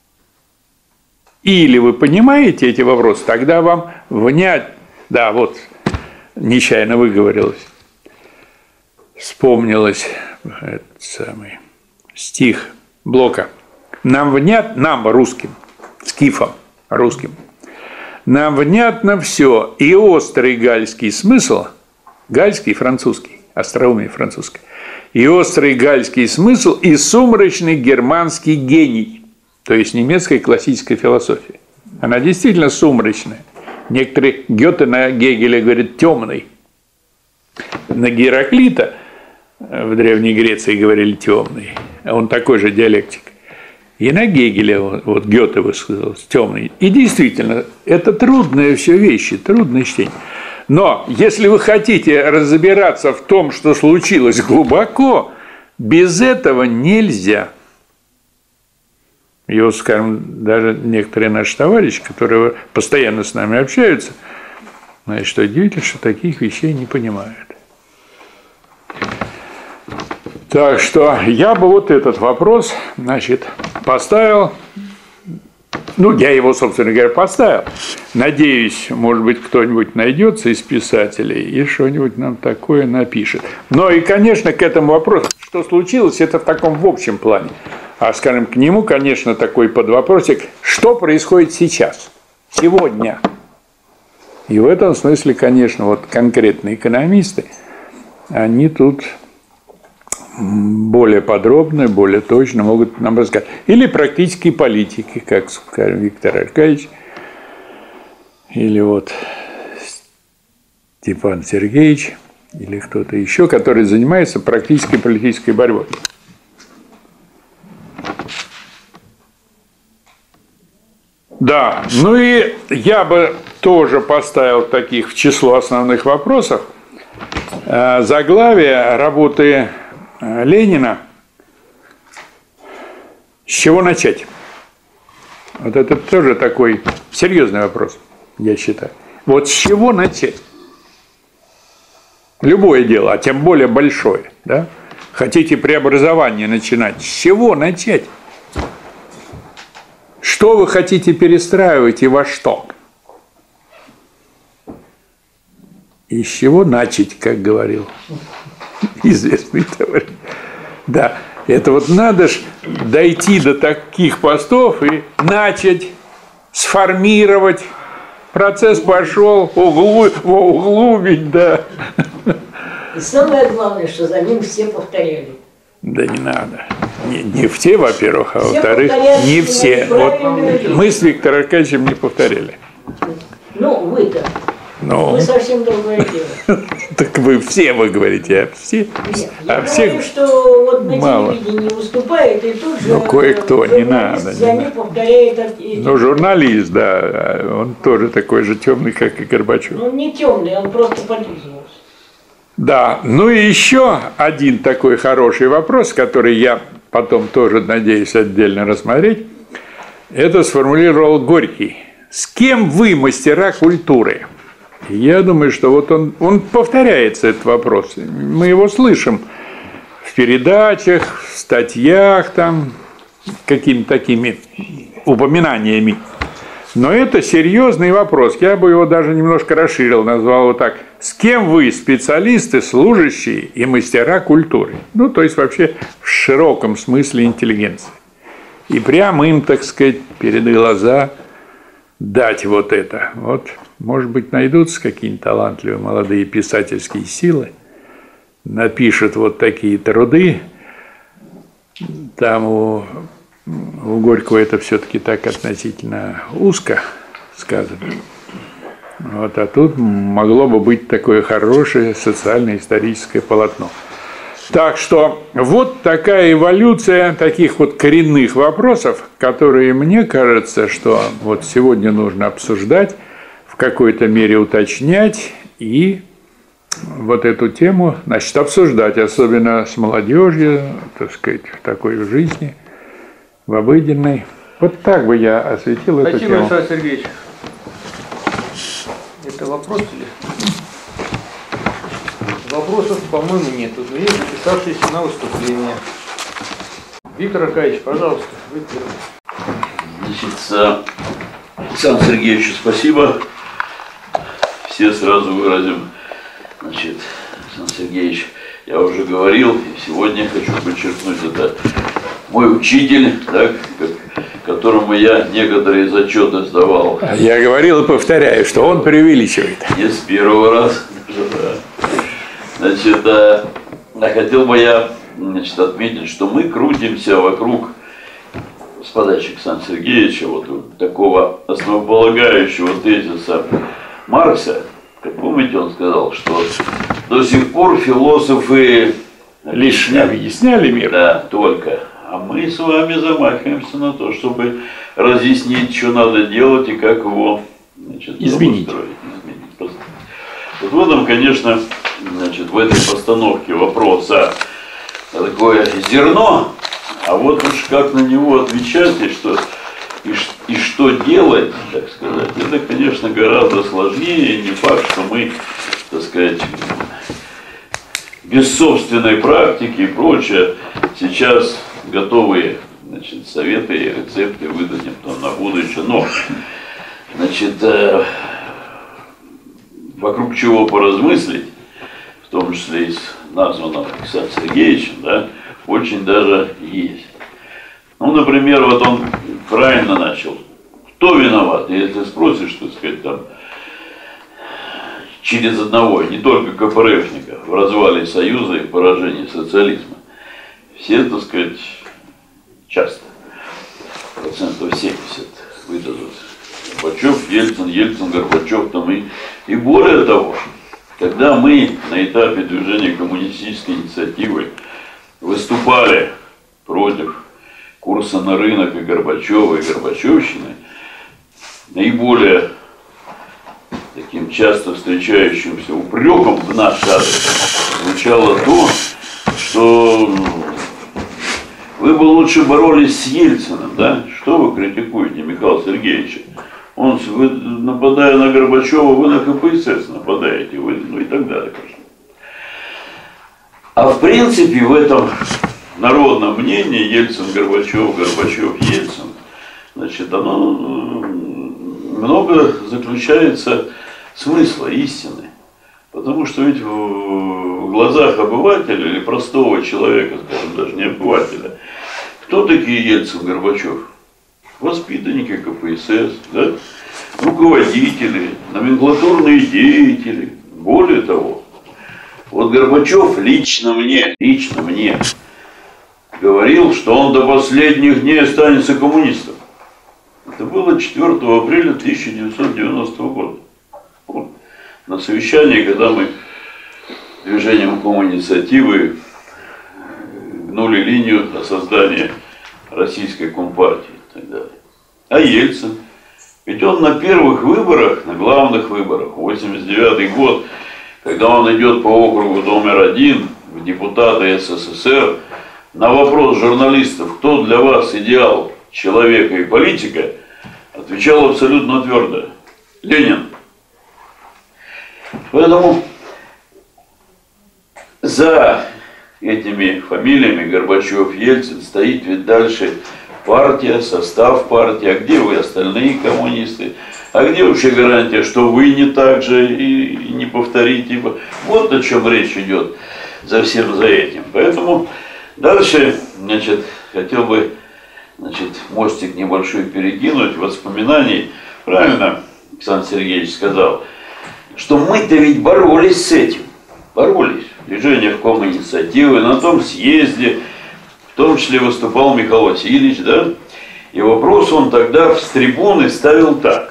S2: Или вы понимаете эти вопросы, тогда вам внять... Да, вот, нечаянно выговорилось. Вспомнилось этот самый стих Блока. Нам русским, скифам, русским, нам внятно все, и острый гальский смысл, гальский французский, остроумие французское, и острый гальский смысл, и сумрачный германский гений, то есть немецкая классическая философия. Она действительно сумрачная. Некоторые Гёте на Гегеля говорят темный. На Гераклита в Древней Греции говорили темный. Он такой же диалектик. И на Гегеля, вот Гёте высказался, темный. И действительно, это трудные все вещи, трудное чтение. Но если вы хотите разбираться в том, что случилось глубоко, без этого нельзя. И вот, скажем, даже некоторые наши товарищи, которые постоянно с нами общаются, значит, что удивительно, что таких вещей не понимают. Так что я бы вот этот вопрос, значит, поставил. Ну, я его, собственно говоря, поставил. Надеюсь, может быть, кто-нибудь найдется из писателей и что-нибудь нам такое напишет. Но и, конечно, к этому вопросу, что случилось, это в таком в общем плане. А, скажем, к нему, конечно, такой подвопросик, что происходит сейчас, сегодня. И в этом смысле, конечно, вот конкретные экономисты, они тут более подробно, более точно могут нам рассказать. Или практические политики, как, скажем, Виктор Аркадьевич, или вот Степан Сергеевич, или кто-то еще, который занимается практической политической борьбой. Да, ну и я бы тоже поставил таких в число основных вопросов заглавие работы Ленина «С чего начать?». Вот это тоже такой серьезный вопрос, я считаю. Вот с чего начать? Любое дело, а тем более большое, да? Хотите преобразование начинать, с чего начать? Что вы хотите перестраивать и во что? И с чего начать, как говорил известный товарищ. Да, это вот надо ж дойти до таких постов и начать сформировать. Процесс пошел, углубить, да.
S5: И самое главное, что за ним все повторяли.
S2: Да не надо. Не все, во-первых, а во-вторых,
S5: повторяют,
S2: не все. Вот
S5: люди.
S2: мы с Виктором Аркадьевичем не повторяли.
S5: Ну, вы-то.
S2: Но...
S5: Вы совсем другое дело.
S2: Так вы говорите, а все?
S5: Нет,
S2: А
S5: я
S2: всех
S5: говорю, что вот на
S2: мало.
S5: телевидении выступает, и тут же
S2: Ну, кое-кто, не
S5: журналист
S2: надо,
S5: за
S2: не
S5: ним
S2: надо.
S5: повторяет эти.
S2: Ну, журналист, да, он тоже такой же темный, как и Горбачев.
S5: Он не темный, он просто подлизывался.
S2: Да, ну и еще один такой хороший вопрос, который я потом тоже надеюсь отдельно рассмотреть, это сформулировал Горький. С кем вы мастера культуры? Я думаю, что вот он повторяется, этот вопрос. Мы его слышим в передачах, в статьях, там, какими-то такими упоминаниями. Но это серьезный вопрос. Я бы его даже немножко расширил, назвал его так. С кем вы, специалисты, служащие и мастера культуры? Ну, то есть вообще в широком смысле интеллигенции. И прямо им, так сказать, перед глаза дать вот это. Вот, может быть, найдутся какие-нибудь талантливые молодые писательские силы, напишут вот такие труды. Там у Горького это все-таки так относительно узко сказано. Вот, а тут могло бы быть такое хорошее социально-историческое полотно. Так что вот такая эволюция таких вот коренных вопросов, которые, мне кажется, что вот сегодня нужно обсуждать, в какой-то мере уточнять и вот эту тему, значит, обсуждать, особенно с молодежью, так сказать, в такой жизни, в обыденной. Вот так бы я осветил эту тему.
S1: Спасибо, Александр Сергеевич. Это вопрос или? Вопросов, по-моему, нету, но есть записавшиеся на выступление. Виктор Аркадьевич, пожалуйста, вы первый.
S6: Значит, Александру Сергеевичу спасибо. Все сразу выразим. Значит, Александр Сергеевич, я уже говорил, и сегодня хочу подчеркнуть, это мой учитель, так, которому я некоторые зачеты сдавал.
S2: Я говорил и повторяю, что он преувеличивает.
S6: Не с первого раза. Значит, хотел бы я, значит, отметить, что мы крутимся вокруг, с подачи Александра Сергеевича, вот такого основополагающего тезиса Маркса. Как помните, он сказал, что до сих пор философы
S2: Лишь объясняли мир.
S6: Да, только. А мы с вами замахиваемся на то, чтобы разъяснить, что надо делать и как его, значит,
S2: изменить.
S6: Вот в этом, конечно, значит, в этой постановке вопроса такое зерно, а вот уж как на него отвечать и что делать, так сказать, это, конечно, гораздо сложнее. Не факт, что мы, так сказать, без собственной практики и прочее сейчас готовые, значит, советы и рецепты выдадим там на будущее. Но, значит, вокруг чего поразмыслить, в том числе и с названным Александром Сергеевичем, да, очень даже есть. Ну, например, вот он правильно начал. Кто виноват? Если спросишь, так сказать, там, через одного, не только КПРФника, в развале Союза и поражении социализма. Все, так сказать, часто, 70% выдадут. Горбачев, Ельцин, Горбачев там и более того, когда мы на этапе движения коммунистической инициативы выступали против курса на рынок и Горбачева, и Горбачевщины, наиболее таким часто встречающимся упреком в наш адрес звучало то, что вы бы лучше боролись с Ельциным, да? Что вы критикуете Михаила Сергеевича? Он, вы, нападая на Горбачева, вы на КПСС нападаете, вы, ну и так далее. А в принципе в этом народном мнении Ельцин-Горбачев, Горбачев-Ельцин, значит, оно много заключается смысла, истины. Потому что ведь в глазах обывателя или простого человека, скажем, даже не обывателя, кто такие Ельцин, Горбачев? Воспитанники КПСС, да? Руководители, номенклатурные деятели. Более того, вот Горбачев лично мне говорил, что он до последних дней останется коммунистом. Это было 4 апреля 1990 года. Вот. На совещании, когда мы движением Коминициативы гнули линию о создании российской компартии и так далее. А Ельцин? Ведь он на первых выборах, на главных выборах, 89 год, когда он идет по округу номер 1 в депутаты СССР, на вопрос журналистов, кто для вас идеал человека и политика, отвечал абсолютно твердо: Ленин. Поэтому за этими фамилиями Горбачев, Ельцин стоит ведь дальше партия, состав партии. А где вы, остальные коммунисты? А где вообще гарантия, что вы не так же и не повторите? Вот о чем речь идет за всем за этим. Поэтому дальше, значит, хотел бы, значит, мостик небольшой перекинуть воспоминаний. Правильно Александр Сергеевич сказал, что мы-то ведь боролись с этим. Боролись. Движение Коминициативы, на том съезде, в том числе выступал Михаил Васильевич, да? И вопрос он тогда с трибуны ставил так.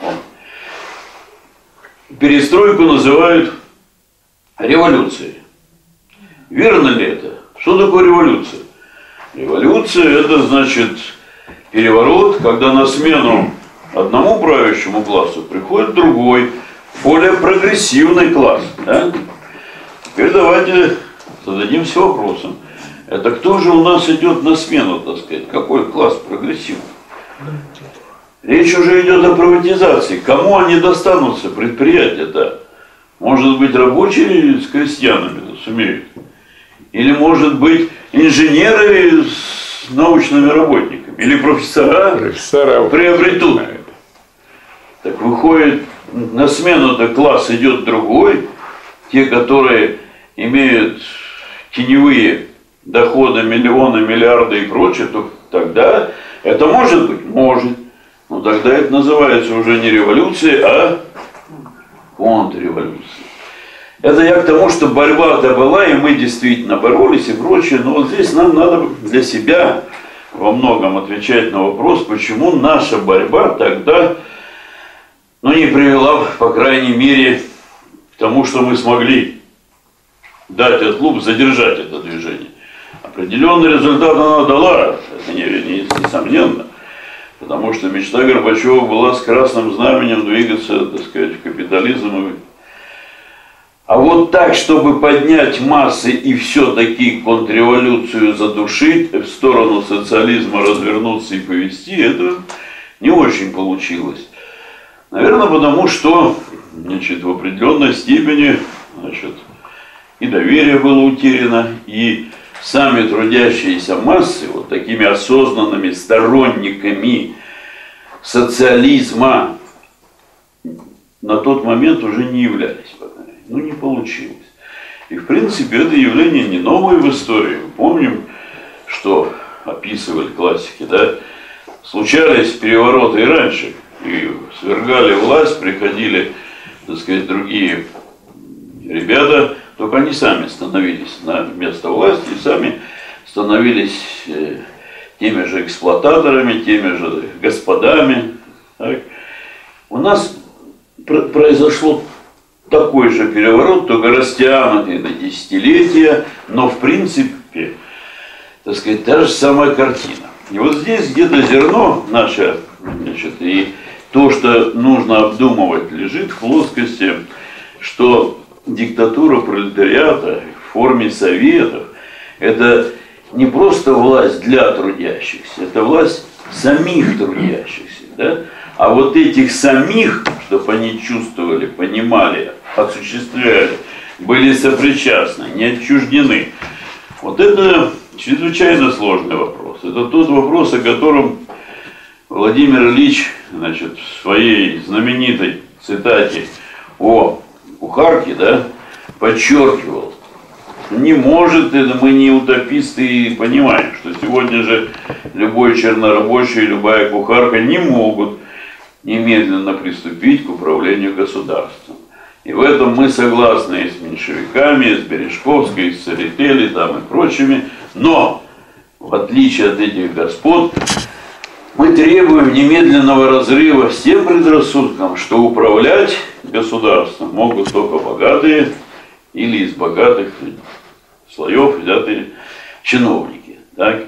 S6: Перестройку называют революцией. Верно ли это? Что такое революция? Революция — это, значит, переворот, когда на смену одному правящему классу приходит другой, более прогрессивный класс. Да? Теперь давайте зададимся вопросом. Это кто же у нас идет на смену, так сказать? Какой класс прогрессивный? Речь уже идет о приватизации. Кому они достанутся, предприятия-то? Может быть, рабочие с крестьянами сумеют? Или, может быть, инженеры с научными работниками? Или профессора приобретут? Так выходит, на смену-то класс идет другой. Те, которые имеют теневые доходы, миллионы, миллиарды и прочее, то тогда это может быть? Может. Но тогда это называется уже не революция, а контрреволюция. Это я к тому, что борьба-то была, и мы действительно боролись и прочее, но вот здесь нам надо для себя во многом отвечать на вопрос, почему наша борьба тогда, ну, не привела, по крайней мере, к тому, что мы смогли дать отлуп, задержать это движение. Определенный результат она дала, это несомненно, потому что мечта Горбачева была с красным знаменем двигаться, так сказать, в капитализм. А вот так, чтобы поднять массы и все-таки контрреволюцию задушить, в сторону социализма развернуться и повести, это не очень получилось. Наверное, потому что, значит, в определенной степени, значит, и доверие было утеряно, и сами трудящиеся массы, вот такими осознанными сторонниками социализма, на тот момент уже не являлись. Ну, не получилось. И, в принципе, это явление не новое в истории. Помним, что описывали классики, да? Случались перевороты и раньше, и свергали власть, приходили, так сказать, другие ребята, только они сами становились на место власти и сами становились теми же эксплуататорами, теми же господами. Так. У нас произошло такой же переворот, только растянутый на десятилетия, но в принципе, так сказать, та же самая картина. И вот здесь где-то зерно наше, значит, и то, что нужно обдумывать, лежит в плоскости, что диктатура пролетариата в форме советов – это не просто власть для трудящихся, это власть самих трудящихся. Да? А вот этих самих, чтобы они чувствовали, понимали, осуществляли, были сопричастны, не отчуждены. Вот это чрезвычайно сложный вопрос. Это тот вопрос, о котором Владимир Ильич, значит, в своей знаменитой цитате о кухарке, да, подчеркивал. Не может, это мы не утописты и понимаем, что сегодня же любой чернорабочий, любая кухарка не могут немедленно приступить к управлению государством. И в этом мы согласны и с меньшевиками, и с Бережковской, и с Церетели, там и прочими. Но, в отличие от этих господ, мы требуем немедленного разрыва с тем предрассудком, что управлять государством могут только богатые или из богатых слоев взятые чиновники. Так?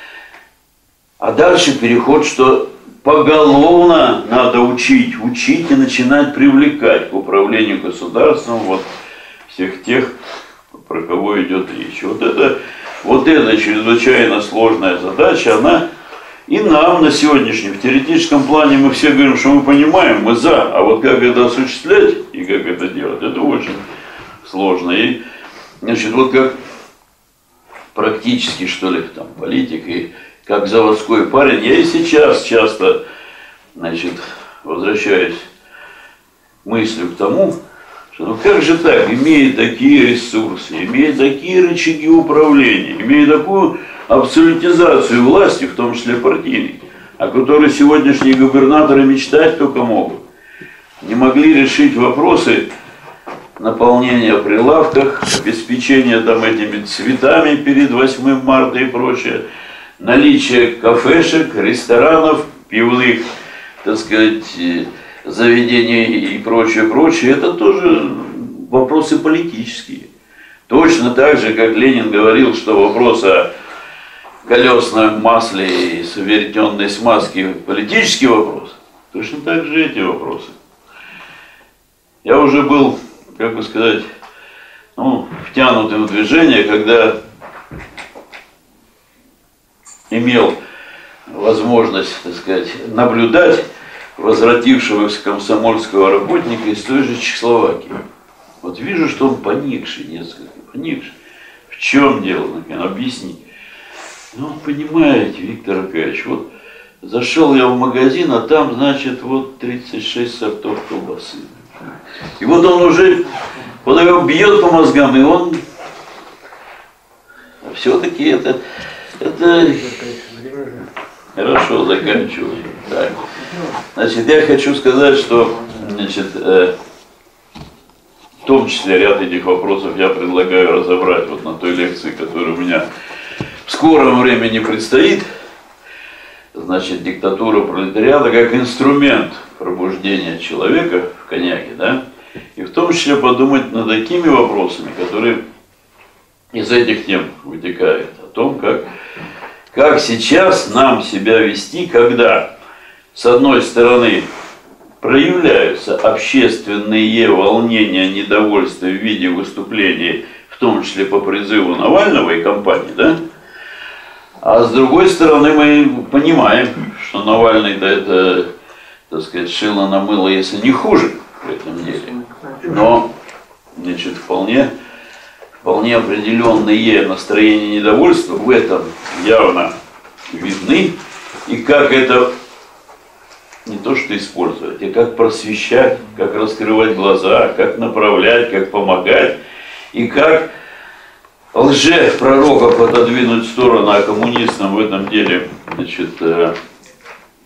S6: А дальше переход, что поголовно надо учить и начинать привлекать к управлению государством вот всех тех, про кого идет речь. Вот эта чрезвычайно сложная задача, она и нам на сегодняшнем, в теоретическом плане мы все говорим, что мы понимаем, мы за, а вот как это осуществлять и как это делать, это очень сложно. И, значит, вот как практически, что ли, там, политик и как заводской парень, я и сейчас часто, значит, возвращаюсь мыслью к тому, что ну как же так, имея такие ресурсы, имея такие рычаги управления, имея такую абсолютизацию власти, в том числе партийной, о которой сегодняшние губернаторы мечтать только могут, не могли решить вопросы наполнения прилавков, обеспечения там этими цветами перед 8 марта и прочее, наличие кафешек, ресторанов, пивных, так сказать, заведений и прочее, это тоже вопросы политические. Точно так же, как Ленин говорил, что вопрос о колесном масле и веретенной смазке политический вопрос, точно так же эти вопросы. Я уже был, как бы сказать, втянутым в движение, когда имел возможность, так сказать, наблюдать возвратившегося комсомольского работника из той же Чехословакии. Вот вижу, что он поникший несколько, поникший. В чем дело? Объясни. Ну, понимаете, Виктор Аркадьевич, вот зашел я в магазин, а там, значит, вот 36 сортов колбасы. И вот он уже, вот его бьет по мозгам, и он все-таки это... Хорошо, заканчиваю. Так. Значит, я хочу сказать, что, значит, в том числе ряд этих вопросов я предлагаю разобрать вот на той лекции, которая у меня в скором времени предстоит. Значит, диктатура пролетариата как инструмент пробуждения человека в коньяке, да, и в том числе подумать над такими вопросами, которые из этих тем вытекают, о том, как сейчас нам себя вести, когда, с одной стороны, проявляются общественные волнения, недовольства в виде выступлений, в том числе по призыву Навального и компании, да? А с другой стороны, мы понимаем, что Навальный-то это, так сказать, шило на мыло, если не хуже в этом деле. Но, значит, вполне определенные настроения недовольства в этом явно видны. И как это не то что использовать, а как просвещать, как раскрывать глаза, как направлять, как помогать. И как лже-пророков отодвинуть в сторону, а коммунистам в этом деле, значит,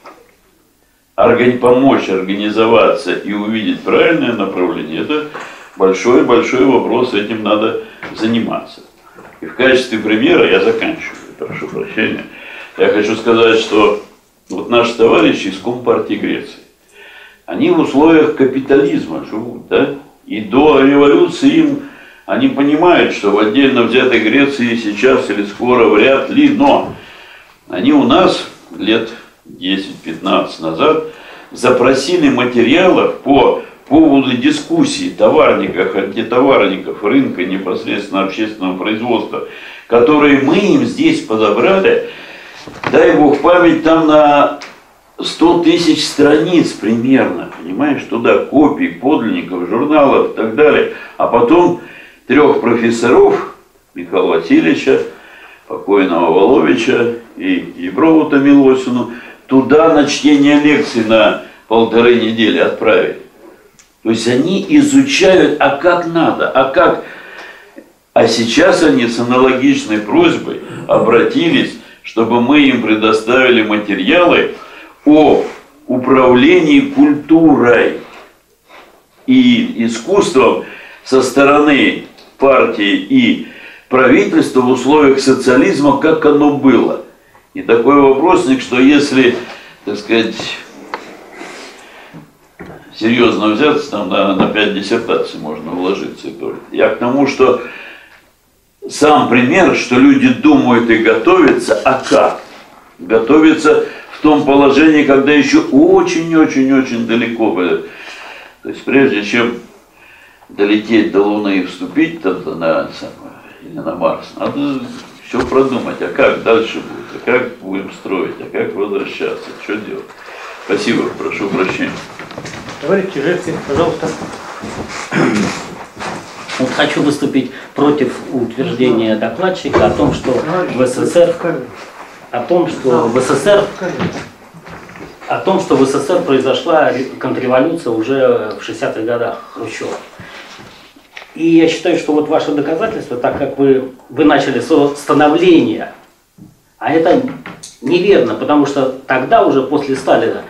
S6: помочь организоваться и увидеть правильное направление, это большой вопрос, этим надо заниматься. И в качестве примера я заканчиваю, прошу прощения. Я хочу сказать, что вот наши товарищи из Компартии Греции, они в условиях капитализма живут, да? И до революции им, они понимают, что в отдельно взятой Греции сейчас или скоро вряд ли, но они у нас лет 10-15 назад запросили материалов по поводу дискуссий товарников, антитоварников, рынка непосредственно общественного производства, которые мы им здесь подобрали, дай бог память, там на 100 тысяч страниц примерно, понимаешь, туда копий, подлинников, журналов и так далее. А потом 3 профессоров, Михаила Васильевича, покойного Воловича и Еброву Томилосину, туда на чтение лекций на 1,5 недели отправили. То есть они изучают, а как надо, а как. А сейчас они с аналогичной просьбой обратились, чтобы мы им предоставили материалы о управлении культурой и искусством со стороны партии и правительства в условиях социализма, как оно было. И такой вопросник, что если, так сказать, серьезно взяться, там на 5 диссертаций можно уложиться. Я к тому, что сам пример, что люди думают и готовятся, а как? Готовятся в том положении, когда еще очень-очень-очень далеко. То есть прежде чем долететь до Луны и вступить или на Марс, надо все продумать, а как дальше будет, а как будем строить, а как возвращаться, что делать. Спасибо, прошу прощения.
S1: Товарищ Чижевский, пожалуйста.
S7: Вот хочу выступить против утверждения докладчика о том, что в СССР, произошла контрреволюция уже в 60-х годах Хрущева. И я считаю, что вот ваше доказательство, так как вы начали с становления, а это неверно, потому что тогда уже после Сталина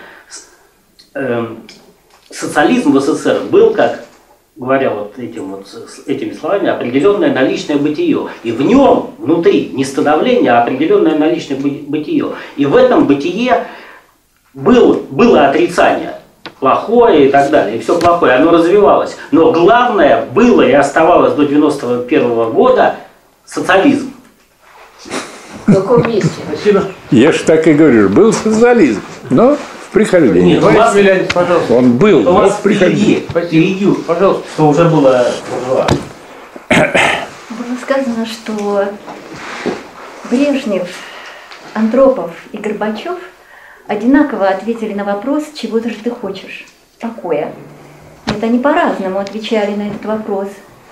S7: социализм в СССР был, как говоря этими словами, определенное наличное бытие. И в нем, внутри, не становление, а определенное наличное бытие. И в этом бытие было отрицание. Плохое и так далее. И все плохое, оно развивалось. Но главное было и оставалось до 91 года социализм.
S5: В каком месте?
S1: Спасибо.
S2: Я же так и говорю, был социализм, но в прихождении.
S7: Нет, у вас,
S1: Смелянин, пожалуйста.
S2: Он был,
S7: у
S2: но
S7: вас
S2: в прихождении.
S7: впереди,
S1: Пожалуйста.
S7: что уже было буржуа.
S8: Было сказано, что Брежнев, Андропов и Горбачев одинаково ответили на вопрос, чего же ты хочешь? Покоя. Нет, они по-разному отвечали на этот вопрос.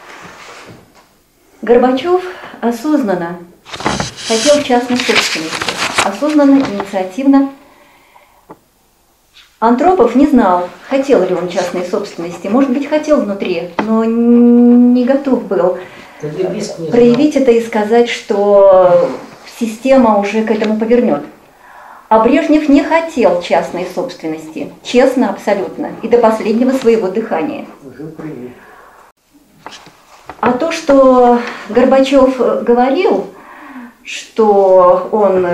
S8: Горбачев осознанно хотел частной собственности, осознанно, инициативно. Андропов не знал, хотел ли он частной собственности. Может быть, хотел внутри, но не готов был проявить это и сказать, что система уже к этому повернет. А Брежнев не хотел частной собственности, честно, абсолютно, и до последнего своего дыхания. А то, что Горбачев говорил, что он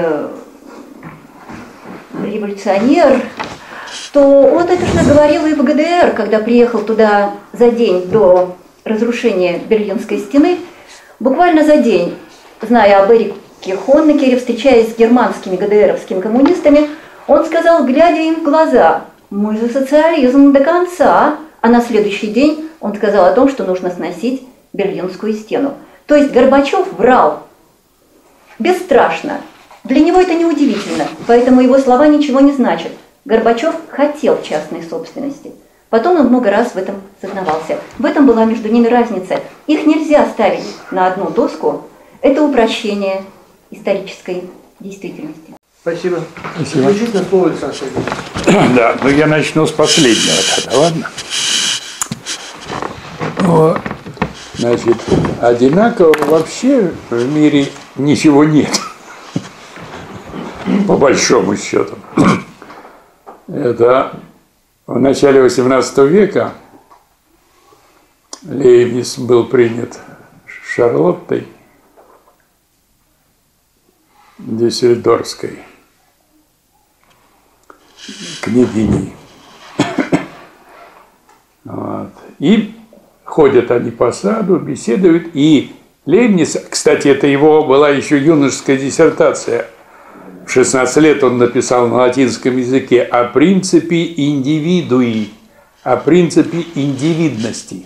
S8: революционер, то он это же говорил и в ГДР, когда приехал туда за день до разрушения Берлинской стены, буквально за день, зная об Эрике Хонекере, встречаясь с германскими ГДРовскими коммунистами, он сказал, глядя им в глаза, мы за социализм до конца. А на следующий день он сказал о том, что нужно сносить Берлинскую стену. То есть Горбачев врал бесстрашно. Для него это неудивительно, поэтому его слова ничего не значат. Горбачев хотел частной собственности. Потом он много раз в этом сознавался. В этом была между ними разница. Их нельзя ставить на одну доску. Это упрощение исторической действительности.
S1: Спасибо.
S2: Спасибо.
S1: Заключительное слово, Александр Сергеевич.
S2: Да, но я начну с последнего тогда, ладно? Вот. Значит, одинаково вообще в мире ничего нет. По большому счету. Это в начале XVIII века Лейбниц был принят Шарлоттой Дюссельдорфской, княгиней. Вот. И ходят они по саду, беседуют. И Лейбниц, кстати, это его была еще юношеская диссертация. В 16 лет он написал на латинском языке о принципе индивидуи, о принципе индивидности,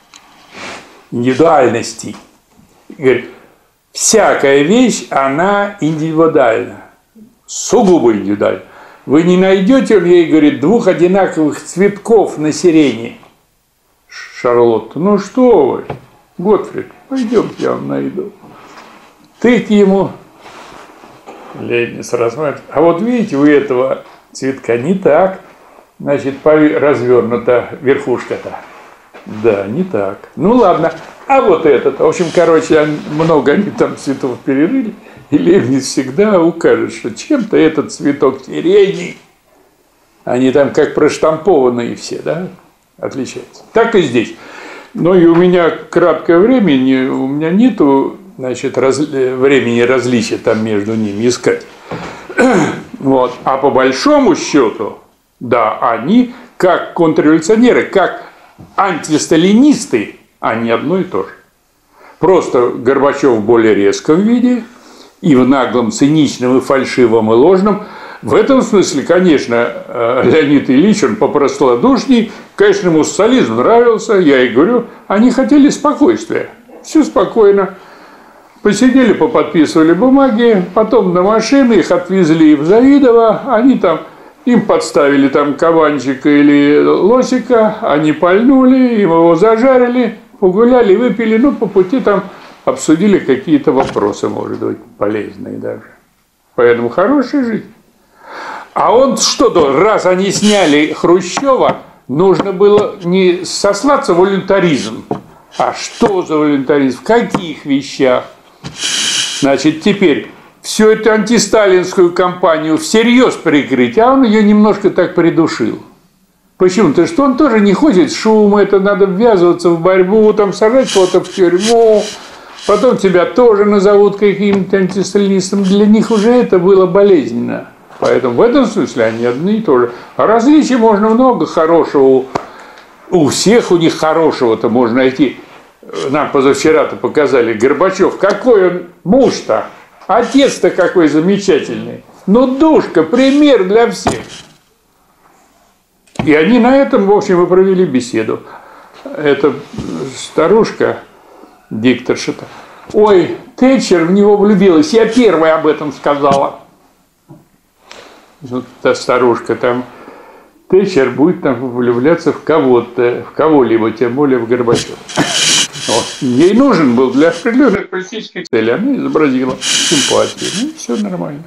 S2: индивидуальности. И говорит, всякая вещь, она индивидуальна, сугубо индивидуальна. Вы не найдете, он ей говорит, двух одинаковых цветков на сирене. Шарлотта, ну что вы, Готфрид, пойдемте, я вам найду. Тык ему, Лейбниц рассматривает. А вот видите, у этого цветка не так, значит, развернута верхушка-то. Да, не так. Ну ладно. А вот этот. В общем, короче, много они там цветов перерыли. И Лейбниц всегда укажет, что чем-то этот цветок сирени. Они там как проштампованные все, да? Отличаются. Так и здесь. Но и у меня краткое время, у меня нету, значит, времени различия там между ними искать. Вот. А по большому счету, да, они как контрреволюционеры, как антисталинисты, они одно и то же. Просто Горбачев в более резком виде, и в наглом, циничном, и фальшивом, и ложном. В этом смысле, конечно, Леонид Ильич, он попростодушней, конечно, ему социализм нравился, я и говорю, они хотели спокойствия. Все спокойно. Посидели, поподписывали бумаги, потом на машины их отвезли в Завидово, они там, им подставили там кабанчика или лосика, они пальнули, им его зажарили, погуляли, выпили, ну, по пути там обсудили какие-то вопросы, может быть, полезные даже. Поэтому хорошая жизнь. А он что-то, раз они сняли Хрущева, нужно было не сослаться в волюнтаризм. А что за волюнтаризм? В каких вещах? Значит, теперь всю эту антисталинскую кампанию всерьез прикрыть, а он ее немножко так придушил. Почему? Потому что он тоже не хочет шума, это надо ввязываться в борьбу, там сажать кого-то в тюрьму, потом тебя тоже назовут каким-то антисталинистом. Для них уже это было болезненно. Поэтому в этом смысле они одни и то же. А различий можно много хорошего. У всех у них хорошего-то можно найти. Нам позавчера-то показали Горбачев. Какой он муж-то. Отец-то какой замечательный. Ну, душка, пример для всех. И они на этом, в общем, и провели беседу. Эта старушка, дикторша-то. Ой, Тэтчер в него влюбилась. Я первая об этом сказала. Вот та старушка там, Тэтчер будет там влюбляться в кого-то, в кого-либо, тем более в Горбачева. Ей нужен был для определенных политических целей, она изобразила симпатию. Ну, все нормально.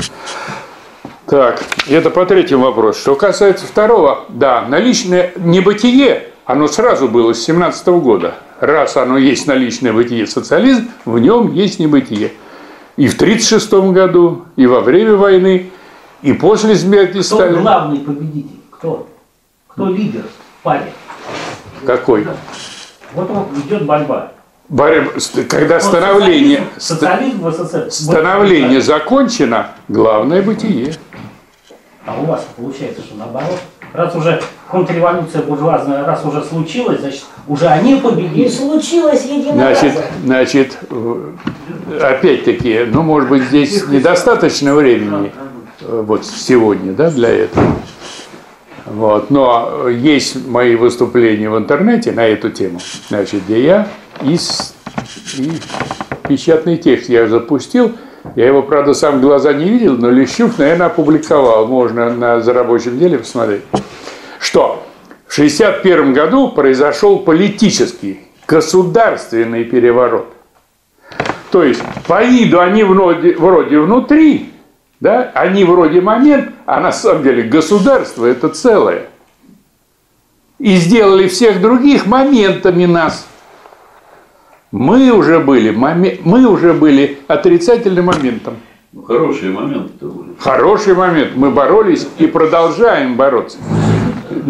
S2: Так, это по третьему вопросу. Что касается второго, да, наличное небытие, оно сразу было с 17 года. Раз оно есть наличное бытие социализм, в нем есть небытие. И в 1936 году, и во время войны, и после смерти Сталина.
S7: Кто главный победитель? Кто? Кто лидер в паре?
S2: Какой?
S7: Вот идет борьба.
S2: Когда становление,
S7: социализм в СССР.
S2: становление закончено, главное бытие.
S7: А у вас получается, что наоборот? Раз уже контрреволюция буржуазная, раз уже случилась, значит, уже они победили.
S5: И случилось единоразово.
S2: Значит, опять-таки, ну, может быть, здесь недостаточно времени вот сегодня, да, для этого. Вот. Но есть мои выступления в интернете на эту тему, значит, где я и печатный текст я запустил. Я его, правда, сам в глаза не видел, но Лещук, наверное, опубликовал. Можно на «Зарабочем деле» посмотреть. Что в 1961 году произошел политический, государственный переворот. То есть, по виду они вроде внутри, да, они вроде момент, а на самом деле государство – это целое. И сделали всех других моментами нас. Мы уже были отрицательным моментом.
S6: Ну, хорошие моменты-то были.
S2: Хороший момент. Мы боролись и продолжаем бороться. Но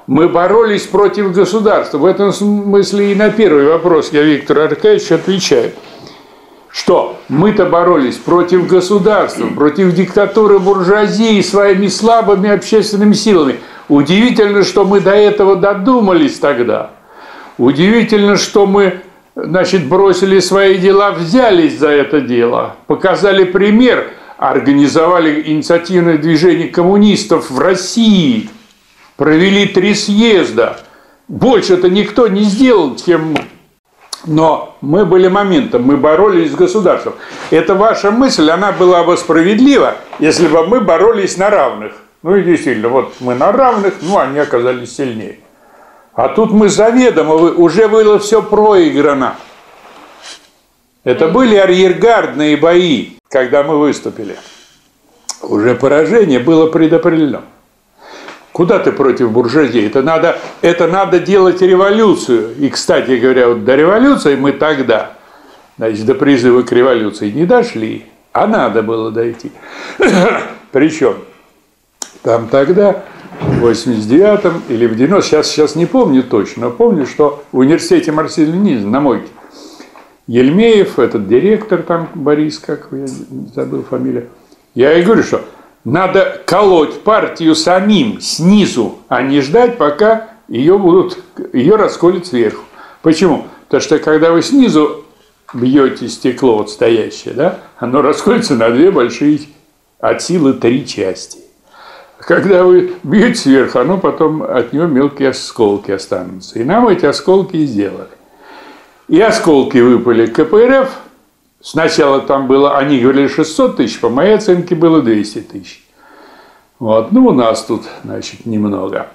S2: мы боролись против государства. В этом смысле и на первый вопрос я Виктору Аркадьевичу отвечаю, что мы-то боролись против государства, против диктатуры буржуазии своими слабыми общественными силами. Удивительно, что мы до этого додумались тогда. Удивительно, что мы, значит, бросили свои дела, взялись за это дело, показали пример, организовали инициативное движение коммунистов в России, провели 3 съезда. Больше-то никто не сделал, чем мы. Но мы были моментом, мы боролись с государством. Это ваша мысль, она была бы справедлива, если бы мы боролись на равных. Ну и действительно, вот мы на равных, ну они оказались сильнее. А тут мы заведомо, уже было все проиграно. Это были арьергардные бои, когда мы выступили. Уже поражение было предопределено. Куда ты против буржуазии? Это надо делать революцию. И, кстати говоря, вот до революции мы тогда, значит, до призыва к революции не дошли, а надо было дойти. Причем там тогда, в 89-м или в 90-м, сейчас не помню точно, но помню, что в университете Марксизма-Ленинизма на мойке Ельмеев, этот директор там, Борис, как я забыл фамилию, я и говорю, что надо колоть партию самим снизу, а не ждать, пока ее расколют сверху. Почему? Потому что когда вы снизу бьете стекло вот стоящее, да, оно расколется на 2 большие, от силы 3 части. Когда вы бьете сверху, оно потом от него мелкие осколки останутся. И нам эти осколки и сделали. И осколки выпали КПРФ. Сначала там было, они говорили 600 тысяч, по моей оценке было 200 тысяч. Вот, ну у нас тут, значит, немного.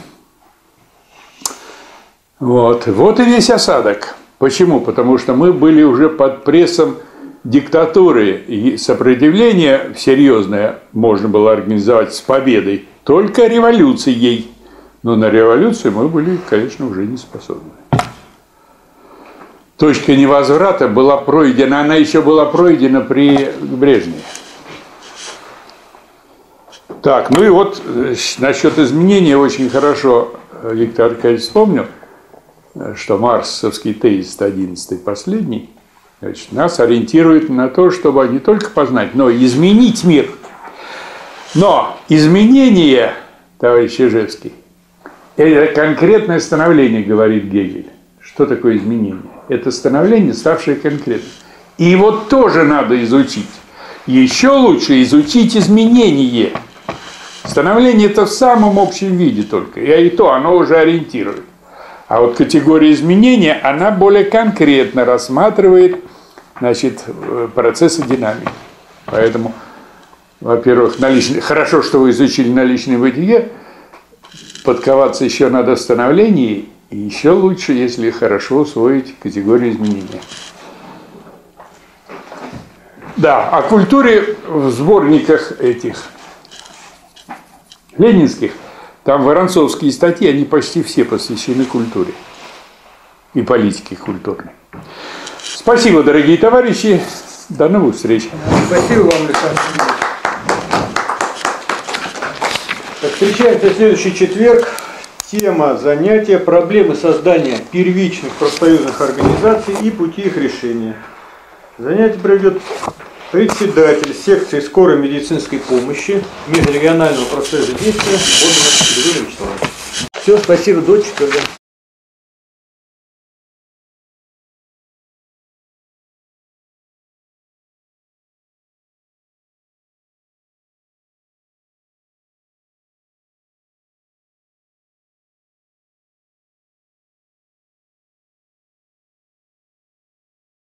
S2: Вот и весь осадок. Почему? Потому что мы были уже под прессом диктатуры, и сопротивление серьезное можно было организовать с победой только революцией. Но на революцию мы были, конечно, уже не способны. Точка невозврата была пройдена, она еще была пройдена при Брежневе. Так, ну и вот насчет изменения очень хорошо Виктор Аркадьевич вспомнил, что марксовский тезис 11, последний, значит, нас ориентирует на то, чтобы не только познать, но и изменить мир. Но изменение, товарищ Чижевский, это конкретное становление, говорит Гегель. Что такое изменение? Это становление, ставшее конкретным. И его тоже надо изучить. Еще лучше изучить изменение. Становление это в самом общем виде только. И то оно уже ориентирует. А вот категория изменения, она более конкретно рассматривает, значит, процессы динамики. Поэтому, во-первых, хорошо, что вы изучили наличное бытие, подковаться еще надо в становлении. И еще лучше, если хорошо усвоить категорию изменения. Да, о культуре в сборниках этих ленинских, там воронцовские статьи, они почти все посвящены культуре и политике культурной. Спасибо, дорогие товарищи. До новых встреч.
S1: Спасибо вам, Александр. Встречаемся в следующий четверг. Тема занятия – проблемы создания первичных профсоюзных организаций и пути их решения. Занятие проведет председатель секции скорой медицинской помощи межрегионального профсоюза действия Бодман Григорий Вячеславович. Все, спасибо, до четверга.